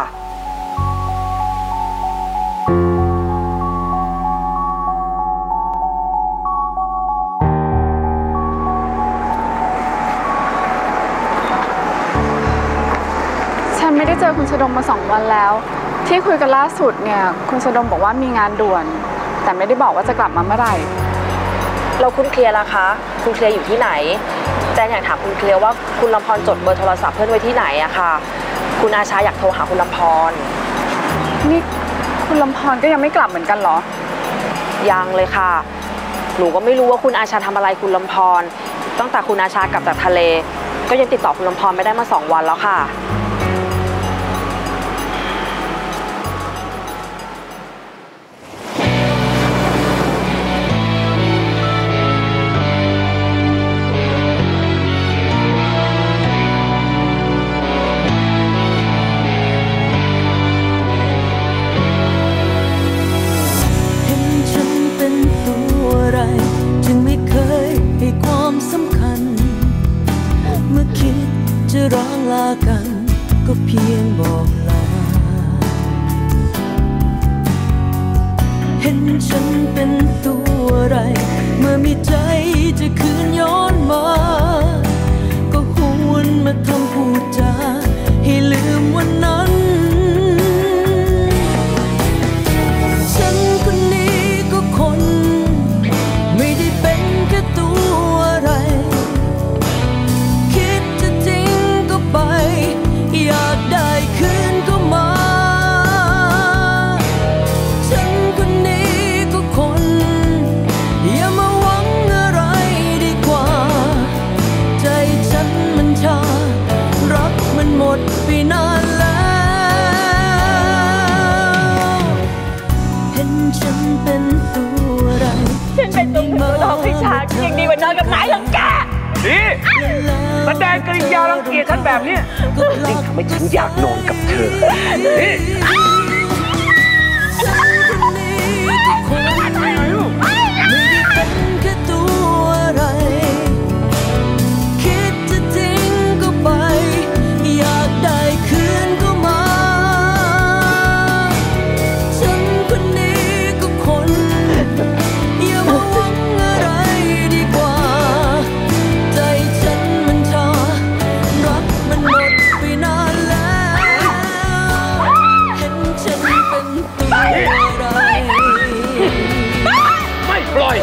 Speaker 9: ฉันไม่ได้เจอคุณสะดมมาสองวันแล้วที่คุยกันล่าสุดเนี่ยคุณสะดมบอกว่ามีงานด่วนแต่ไม่ได้บอกว่าจะกลับมาเมื่อไหร่
Speaker 4: เราคุณเคลียร์ล่ะคะคุณเคลียร์อยู่ที่ไหนแจนอยากถามคุณเคลียร์ว่าคุณลำพรจดเบอร์โทรศัพท์เพื่อนไว้ที่ไหนอะค่ะคุณอาชาอยากโทรหาคุณลำพร
Speaker 9: นี่คุณลำพรก็ยังไม่กลับเหมือนกันเหรอ
Speaker 4: ยังเลยค่ะหนูก็ไม่รู้ว่าคุณอาชาทำอะไรคุณลำพรตั้งแต่คุณอาชากลับจากทะเลก็ยังติดต่อคุณลำพรไม่ได้มาสองวันแล้วค่ะ
Speaker 1: จึงไม่เคยให้ความสำคัญเมื่อคิดจะร้องลากันก็เพียงบอกลาเห็นฉันเป็นตัวอะไรเมื่อมีใจจะคืนย้อนมาก็หวนมาทำพูดจาให้ลืมวันนั้นฉันคนนี้ก็คนไม่ได้เป็นแค่ตัวอะไรคิดจะจริงก็ไปอยากได้คืนก็มาฉันคนนี้ก็คนอย่ามาหวังอะไรดีกว่าใจฉันมันชารักมันหมดไปนานแล้วเห็นฉันเป็นตัวอะไร
Speaker 3: ฉันเป็นตัวมือรองพี่ชายังดีกว่านอนกับนายหรอกแก
Speaker 2: นี่แสดงกริยารังเกียจฉันแบบนี้นี่ทำให้ฉันอยากนอนกับเธอนี่
Speaker 1: คิดจะจริงก็ไปอยากได้คืนก็มาฉันคนนี้ก็คนอย่ามาหวังอะไรดีกว่าใจฉันมันชารักมันหมดไปนานแล้วเห็นฉันเป็นตัวอะไร
Speaker 2: ไม่ปล่อย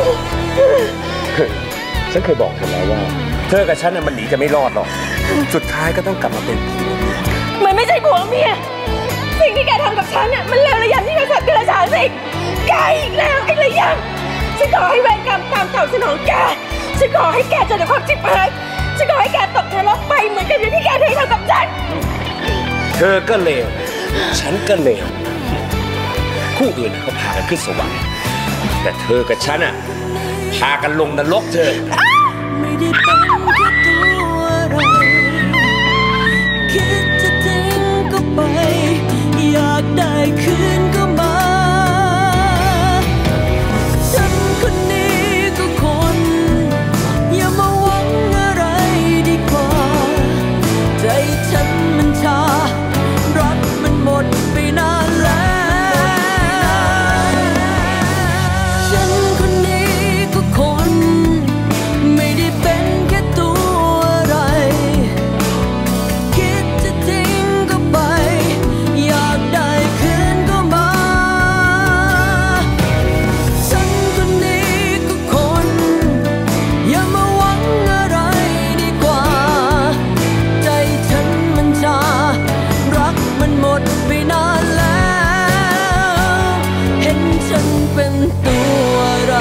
Speaker 2: ฉันเคยบอกเธอแล้วว่าเธอกับฉันน่ะมันหนีจะไม่รอดหรอกสุดท้ายก็ต้องกลับมาเป็นผัวเมีย
Speaker 3: มันไม่ใช่ผัวเมียสิ่งที่แกทำกับฉันน่ะมันเลวระยำที่กษัตริย์กระชากสิแกอีกแล้วไอ้ระยำฉันขอให้เวรกรรมตามเต่าสนองแกฉฉันขอให้แกเจอแต่ความชิบหายฉันขอให้แกตกนรกไปเหมือนกับที่แกเคยทำกับฉัน
Speaker 2: เธอก็เลวฉันก็เลวคู่อื่นเขาพากันขึ้นสวรรค์แต่เธอกับฉันอ่ะพากันลงนรกเธอ
Speaker 1: ไม่ได้เป็นแค่ตัวอะไรคิดจะทิ้งก็ไปอยากได้คืนก็มาฉันคนนี้ก็คนอย่ามาหวังอะไรดีกว่าใจฉันมันชารักมันหมดไปนานแล้วฉันคนนี้ก็คนไม่ได้เป็นแค่ตัวอะไรคิดจะทิ้งก็ไปอยากได้คืนก็มาฉันคนนี้ก็คนอย่ามาหวังอะไรดีกว่าใจฉันมันชารักมันหมดไปนานแล้วเห็นฉันเป็นตัวอะไร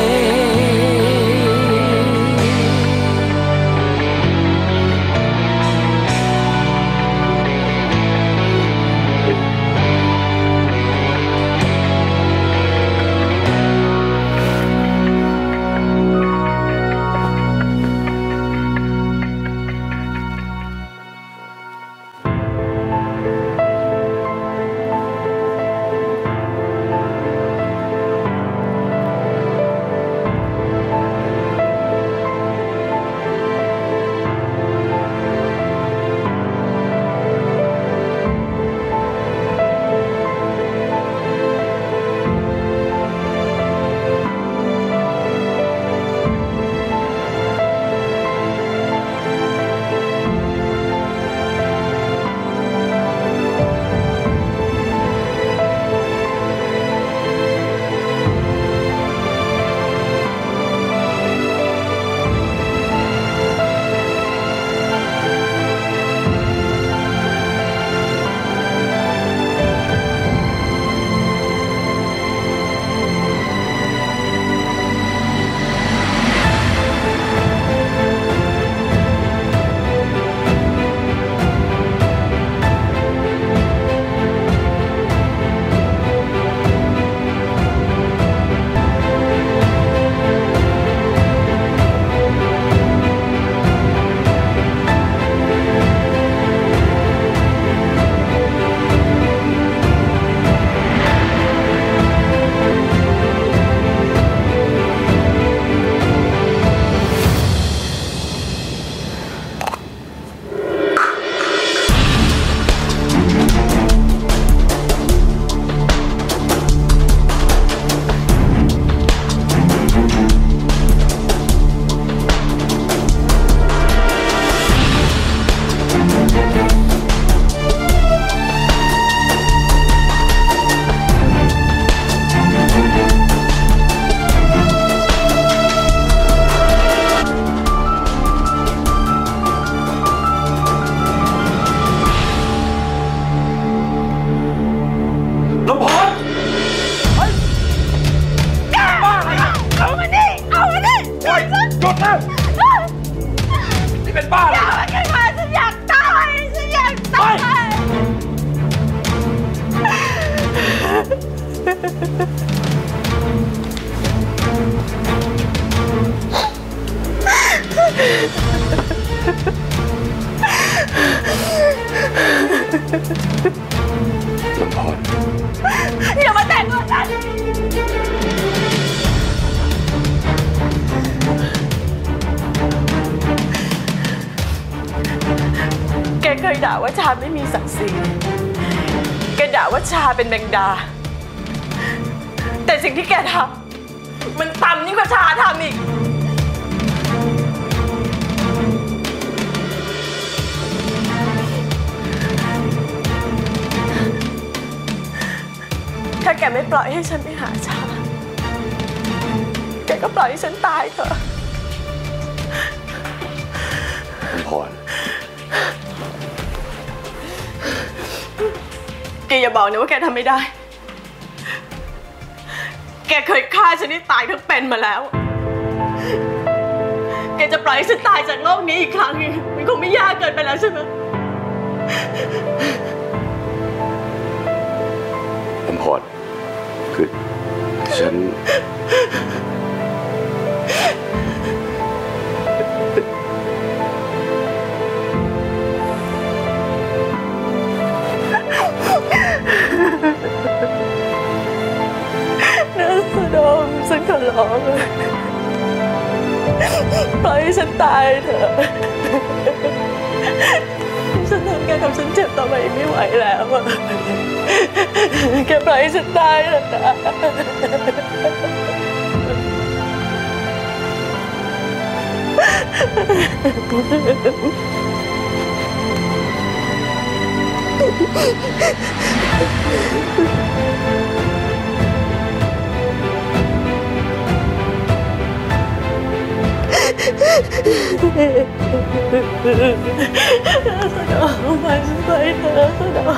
Speaker 2: ลำพร
Speaker 3: อย่ามาแตะตัวฉันแกเคยด่าว่าชาไม่มีศักดิ์ศรีแกด่าว่าชาเป็นแมงดาแต่สิ่งที่แกทำมันต่ำยิ่งกว่าชาทำอีกถ้าแกไม่ปล่อยให้ฉันไปหาชาแกก็ปล่อยให้ฉันตายเถอะ
Speaker 2: ลำพร
Speaker 3: แกอย่าบอกนะว่าแกทำไม่ได้แกเคยฆ่าฉันให้ตายทั้งเป็นมาแล้วแกจะปล่อยให้ฉันตายจากโลกนี้อีกครั้งมันคงไม่ยากเกินไปแล้วใช่ไหม
Speaker 10: ลำพรคือฉัน
Speaker 3: นะสะดมฉันขอร้องปล่อยให้ฉันตายเถอะฉันทำแกทำฉันเจ็บต่อไปไม่ไหวแล้วอะแกปล่อยให้ฉันตายเถอะนะสะดอกไปฉันไปเถอะสะดอก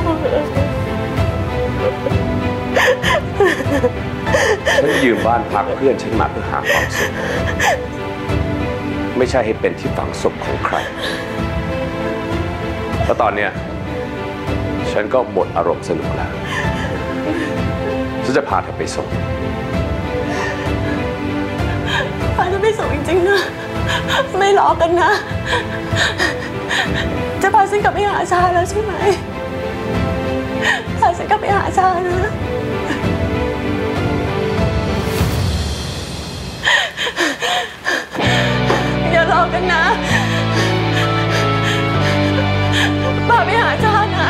Speaker 10: ฉันยืมบ้านพักเพื่อนฉันมาเพื่อหาความสุขไม่ใช่ให้เป็นที่ฝังศพของใครแล้วตอนเนี้ยฉันก็หมดอารมณ์สนุกแล้วฉันจะพาเธอไปส่ง
Speaker 3: พาจะไปส่งจริงๆนะไม่ล้อกันนะจะพาฉันกลับไปหาชาแล้วใช่ไหมพาฉันกลับไปหาชานะอย่าล้อกันนะพาไปหาชานะ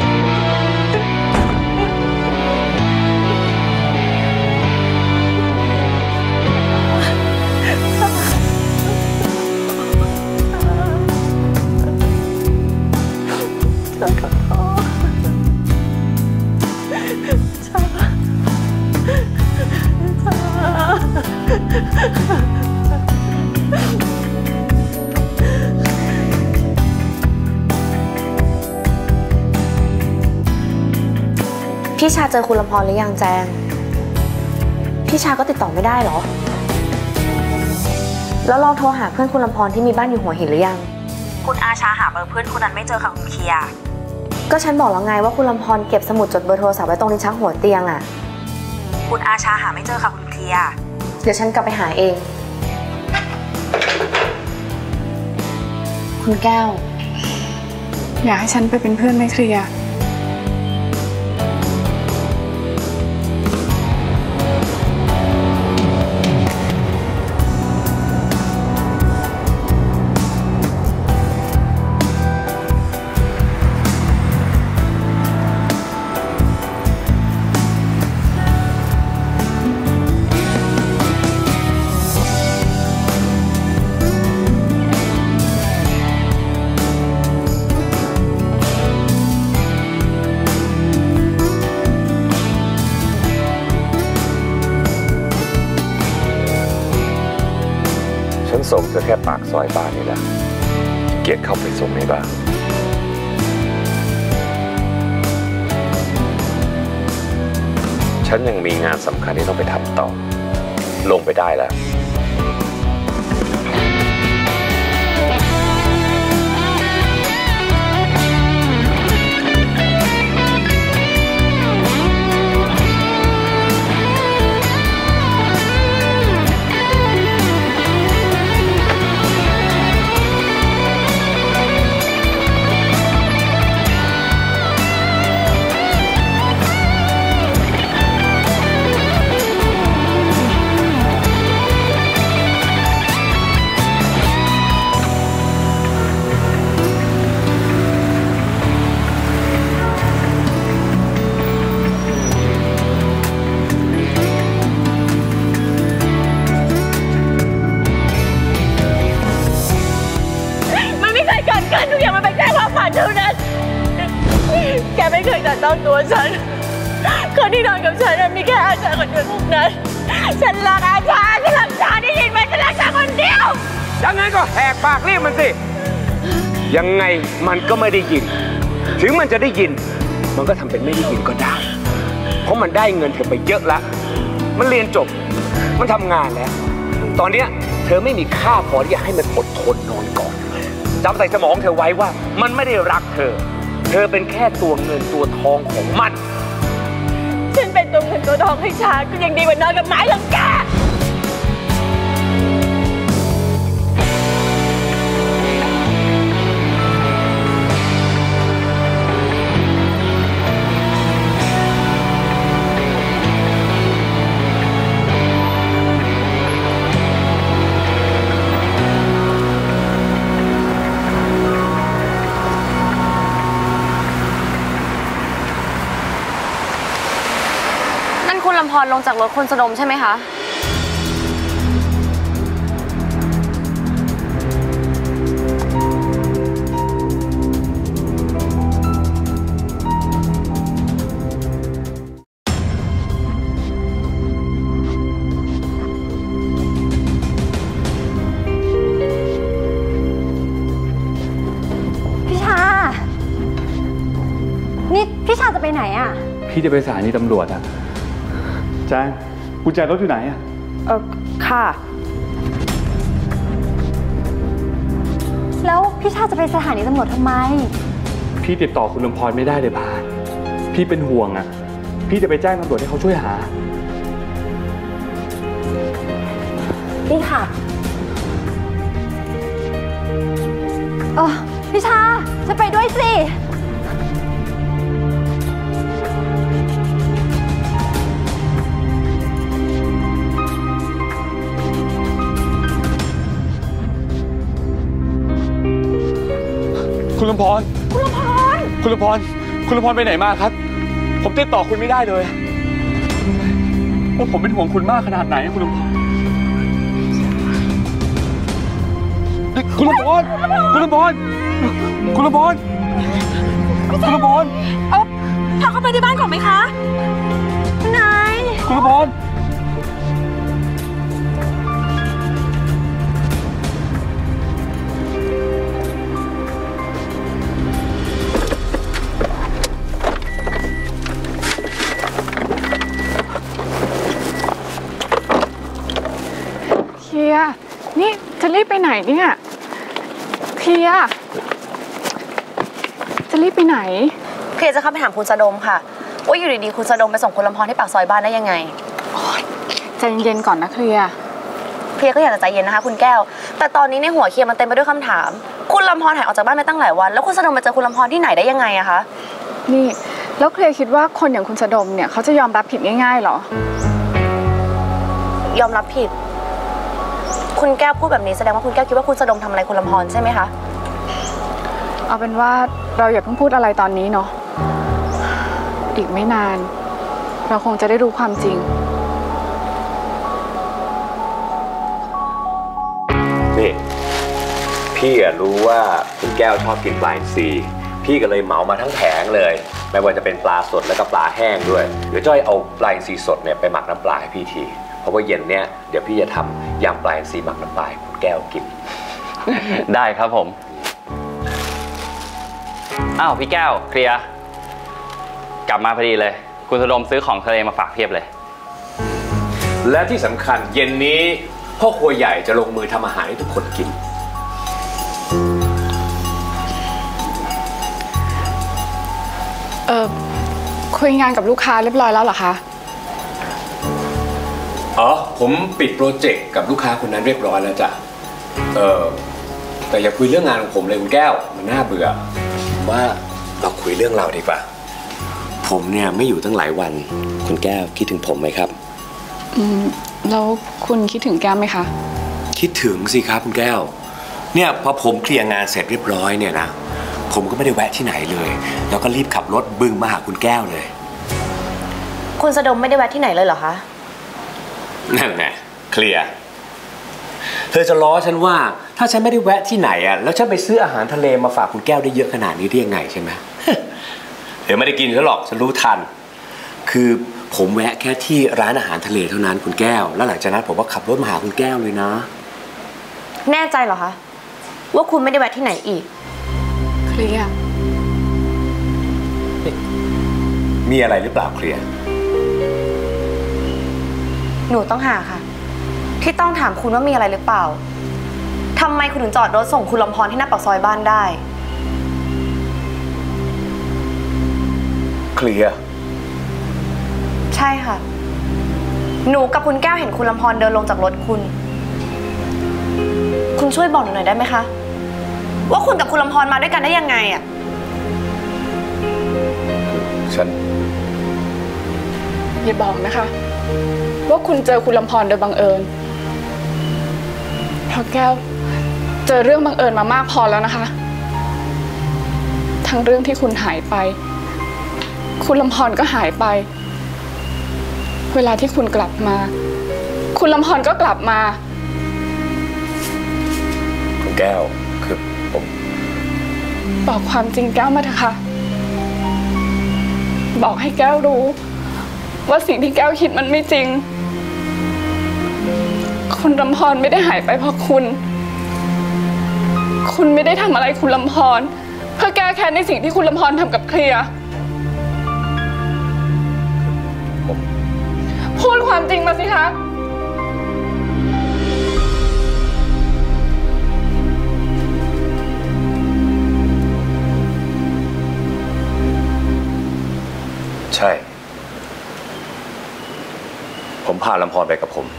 Speaker 11: พี่ชาเจอคุณลำพรหรือยังแจงพี่ชาก็ติดต่อไม่ได้เหรอแล้วลองโทรหาเพื่อนคุณลำพรที่มีบ้านอยู่หัวหินหรือยังคุณอาชาหาเบอร์เพื่อนคนนั้นไม่เจอค่ะคุณเคียร์ก็ฉันบอกแล้วไงว่าคุณลำพรเก็บสมุดจดเบอร์โทรศัพท์ไว้ตรงลิ้นชักหัวเตียงอ่ะคุณอาชาหาไม่เจอค่ะคุณเคียร์เดี๋ยวฉันกลับไปหาเองคุณแก้ว
Speaker 9: อยากให้ฉันไปเป็นเพื่อนไหมเคลียร์
Speaker 10: ส่งเธอแค่ปากซอยบ้านนี่แหละเกียรติเข้าไปส่งในบ้านฉันยังมีงานสำคัญที่ต้องไปทำต่อลงไปได้แล้ว
Speaker 3: ทุกอย่างมันเป็นแค่ความฝันเท่านั้นแกไม่เคยตัดต้องตัวฉันคนที่นอนกับฉันมีแค่อาชาคนเดียวเท่านั้นฉันรักอาชาฉันรักชาได้ยินไหมฉันรักชาคนเดียว
Speaker 2: ยังไงก็แหกปากเรียกมันสิยังไงมันก็ไม่ได้ยินถึงมันจะได้ยินมันก็ทำเป็นไม่ได้ยินก็ได้เพราะมันได้เงินเธอไปเยอะแล้วมันเรียนจบมันทำงานแล้วตอนนี้เธอไม่มีค่าพอที่จะให้มันอดทนนอนก่อนจำใส่สมองเธอไว้ว่ามันไม่ได้รักเธอเธอเป็นแค่ตัวเงินตัวทองของมัน
Speaker 3: ฉันเป็นตัวเงินตัวทองให้ชาก็ยังดีกว่านอนกับไม้หลังแก
Speaker 11: คุณลำพรลงจากรถคุณสะดมใช่ไหมคะ
Speaker 7: พี่ชานี่พี่ชาจะไปไหนอ่ะ
Speaker 6: พี่จะไปสถานีตำรวจอะแจ้งกุญแจรถอยู่ไหนอะ
Speaker 4: เออค่ะ
Speaker 7: แล้วพี่ชาจะไปสถานีตำรวจทำไม
Speaker 6: พี่ติดต่อคุณลำพรไม่ได้เลยพาพี่เป็นห่วงอะพี่จะไปแจ้งตำรวจให้เขาช่วยหา
Speaker 7: นี่ค่ะเออพี่ชาฉันไปด้วยสิ
Speaker 6: คุณลำพรคุณลำพรคุณลำพรคุณลำพรไปไหนมาครับผมติดต่อคุณไม่ได้เลยว่าผมเป็นห่วงคุณมากขนาดไหนคุณลำพรคุณลำพรคุณลำพรคุณลำพรคุณลำพร
Speaker 7: เออพาเข้าไปในบ้านก่อนไหมคะนาย
Speaker 6: คุณลำพร
Speaker 9: เคลียร์นี่จะรีบไปไหนเนี่ยเคลียร์จะรีบไปไหน
Speaker 11: เคลียร์จะเข้าไปถามคุณสะดมค่ะว่าอยู่ดีๆคุณสะดมไปส่งคุณลำพรที่ปากซอยบ้านได้ยังไง
Speaker 9: ใจเย็นๆก่อนนะเคลียร์
Speaker 11: เคลียร์ก็อยากจะใจเย็นนะคะคุณแก้วแต่ตอนนี้ในหัวเคลียร์มันเต็มไปด้วยคำถามคุณลำพรหายออกจากบ้านไปตั้งหลายวันแล้วคุณสะดมมาเจอคุณลำพรที่ไหนได้ยังไงอะคะ
Speaker 9: นี่แล้วเคลียร์คิดว่าคนอย่างคุณสะดมเนี่ยเขาจะยอมรับผิดง่ายๆหร
Speaker 11: อยอมรับผิดคุณแก้วพูดแบบนี้แสดงว่าคุณแก้วคิดว่าคุณสะดมทำอะไรคุณลำพรใช่ไหมคะ
Speaker 9: เอาเป็นว่าเราอย่าเพิ่งพูดอะไรตอนนี้เนาะอีกไม่นานเราคงจะได้รู้ความจริง
Speaker 2: นี่พี่รู้ว่าคุณแก้วชอบกินปลาอินทรีพี่ก็เลยเหมามาทั้งแผงเลยไม่ว่าจะเป็นปลาสดแล้วก็ปลาแห้งด้วยเดี๋ยวจ้อยเอาปลาอินทรีสดเนี่ยไปหมักน้ำปลาให้พี่ทีเพราะว่าเย็นเนี้ยเดี๋ยวพี่จะทำยำปลาอินทรีหมักน้ำปลาให้คุณแก้วกิน
Speaker 12: ได้ครับผมอ้าวพี่แก้วเคลียร์กลับมาพอดีเลยคุณสะดมซื้อของทะเลมาฝากเพียบเลย
Speaker 2: และที่สำคัญเย็นนี้พ่อครัวใหญ่จะลงมือทำอาหารให้ทุกคนกิน
Speaker 9: เออคุยงานกับลูกค้าเรียบร้อยแล้วเหรอคะ
Speaker 2: อ๋อผมปิดโปรเจกต์กับลูกค้าคนนั้นเรียบร้อยแล้วจ้ะเออแต่อย่าคุยเรื่องงานของผมเลยคุณแก้วมันน่าเบื่อว่าเราคุยเรื่องเราดีกว่าผมเนี่ยไม่อยู่ตั้งหลายวันคุณแก้วคิดถึงผมไหมครับ
Speaker 9: อืมแล้วคุณคิดถึงแก้วไหมคะ
Speaker 2: คิดถึงสิครับคุณแก้วเนี่ยพอผมเคลียร์งานเสร็จเรียบร้อยเนี่ยนะผมก็ไม่ได้แวะที่ไหนเลยแล้วก็รีบขับรถบึงมาหาคุณแก้วเลย
Speaker 11: คุณสะดมไม่ได้แวะที่ไหนเลยเหรอคะ
Speaker 2: นั่นไงเคลียร์เธอจะล้อฉันว่าถ้าฉันไม่ได้แวะที่ไหนอ่ะแล้วฉันไปซื้ออาหารทะเลมาฝากคุณแก้วได้เยอะขนาดนี้ได้ยังไงใช่ไหมเดี๋ยวไม่ได้กินซะหรอกฉันรู้ทันคือผมแวะแค่ที่ร้านอาหารทะเลเท่านั้นคุณแก้วแล้วหลังจากนั้นผมก็ขับรถมาหาคุณแก้วเลยนะ
Speaker 11: แน่ใจเหรอคะว่าคุณไม่ได้แวะที่ไหนอีก
Speaker 9: เคลียร์
Speaker 2: มีอะไรหรือเปล่าเคลียร์
Speaker 11: หนูต้องหาค่ะที่ต้องถามคุณว่ามีอะไรหรือเปล่าทำไมคุณถึงจอดรถส่งคุณลำพรที่หน้าปากซอยบ้านได้
Speaker 2: เคลียร์
Speaker 11: ใช่ค่ะหนูกับคุณแก้วเห็นคุณลำพรเดินลงจากรถคุณคุณช่วยบอกหนูหน่อยได้ไหมคะว่าคุณกับคุณลำพรมาด้วยกันได้ยังไงอ่ะ
Speaker 2: ฉัน
Speaker 9: อย่าบอกนะคะว่าคุณเจอคุณลำพรโดยบังเอิญเพราะแก้วเจอเรื่องบังเอิญมามากพอแล้วนะคะทั้งเรื่องที่คุณหายไปคุณลำพรก็หายไปเวลาที่คุณกลับมาคุณลำพรก็กลับมา
Speaker 2: คุณแก้วคือผม
Speaker 9: บอกความจริงแก้วมาเถอะค่ะบอกให้แก้วรู้ว่าสิ่งที่แก้วคิดมันไม่จริงคุณลำพรไม่ได้หายไปเพราะคุณคุณไม่ได้ทำอะไรคุณลำพรเพื่อแก้แค้นในสิ่งที่คุณลำพรทำกับเคลียร์พูดความจริงมาสิคะ
Speaker 2: ใช่ผมพาลำพรไปกับผม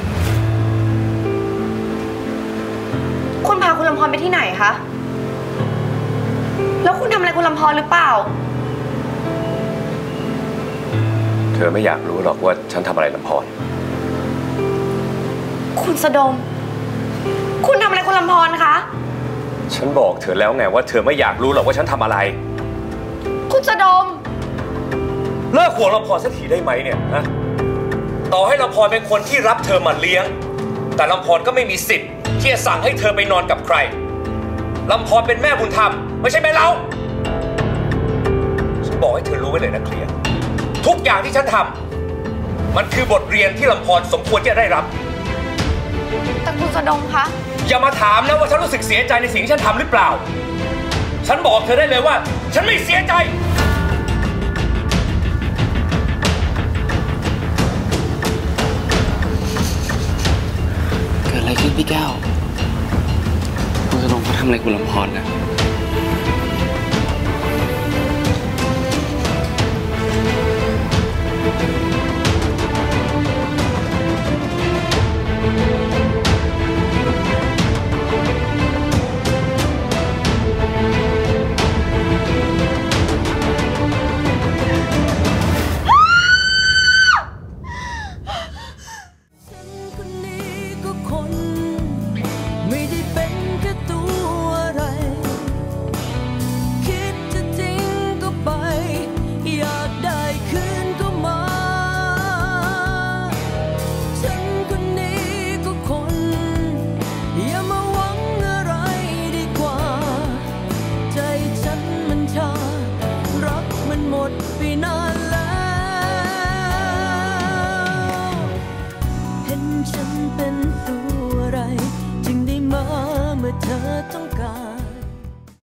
Speaker 11: คุณพาคุณลำพรไปที่ไหนคะแล้วคุณทำอะไรคุณลำพรหรือเปล่า
Speaker 2: เธอไม่อยากรู้หรอกว่าฉันทำอะไรลำพร
Speaker 11: คุณสะดมคุณทำอะไรคุณลำพรคะ
Speaker 2: ฉันบอกเธอแล้วไงว่าเธอไม่อยากรู้หรอกว่าฉันทำอะไร
Speaker 11: คุณสะดม
Speaker 2: เลิกห่วงลำพรสักทีได้ไหมเนี่ยนะต่อให้ลำพรเป็นคนที่รับเธอมาเลี้ยงแต่ลำพรก็ไม่มีสิทธิ์ที่จะสั่งให้เธอไปนอนกับใครลำพรเป็นแม่บุญธรรมไม่ใช่แม่เล้าฉันบอกให้เธอรู้ไว้เลยนะเคลียร์ทุกอย่างที่ฉันทำมันคือบทเรียนที่ลำพรสมควรจะได้รับ
Speaker 11: แต่คุณสะดมคะ
Speaker 2: อย่ามาถามนะว่าฉันรู้สึกเสียใจในสิ่งที่ฉันทำหรือเปล่าฉันบอกเธอได้เลยว่าฉันไม่เสียใจ
Speaker 12: เกิดอะไรขึ้นพี่แก้วคุณสะดมเขาทำอะไรคุณลำพรนะ
Speaker 1: ฉันเป็นตัวอะไรจึงได้มาเมื่อเธอ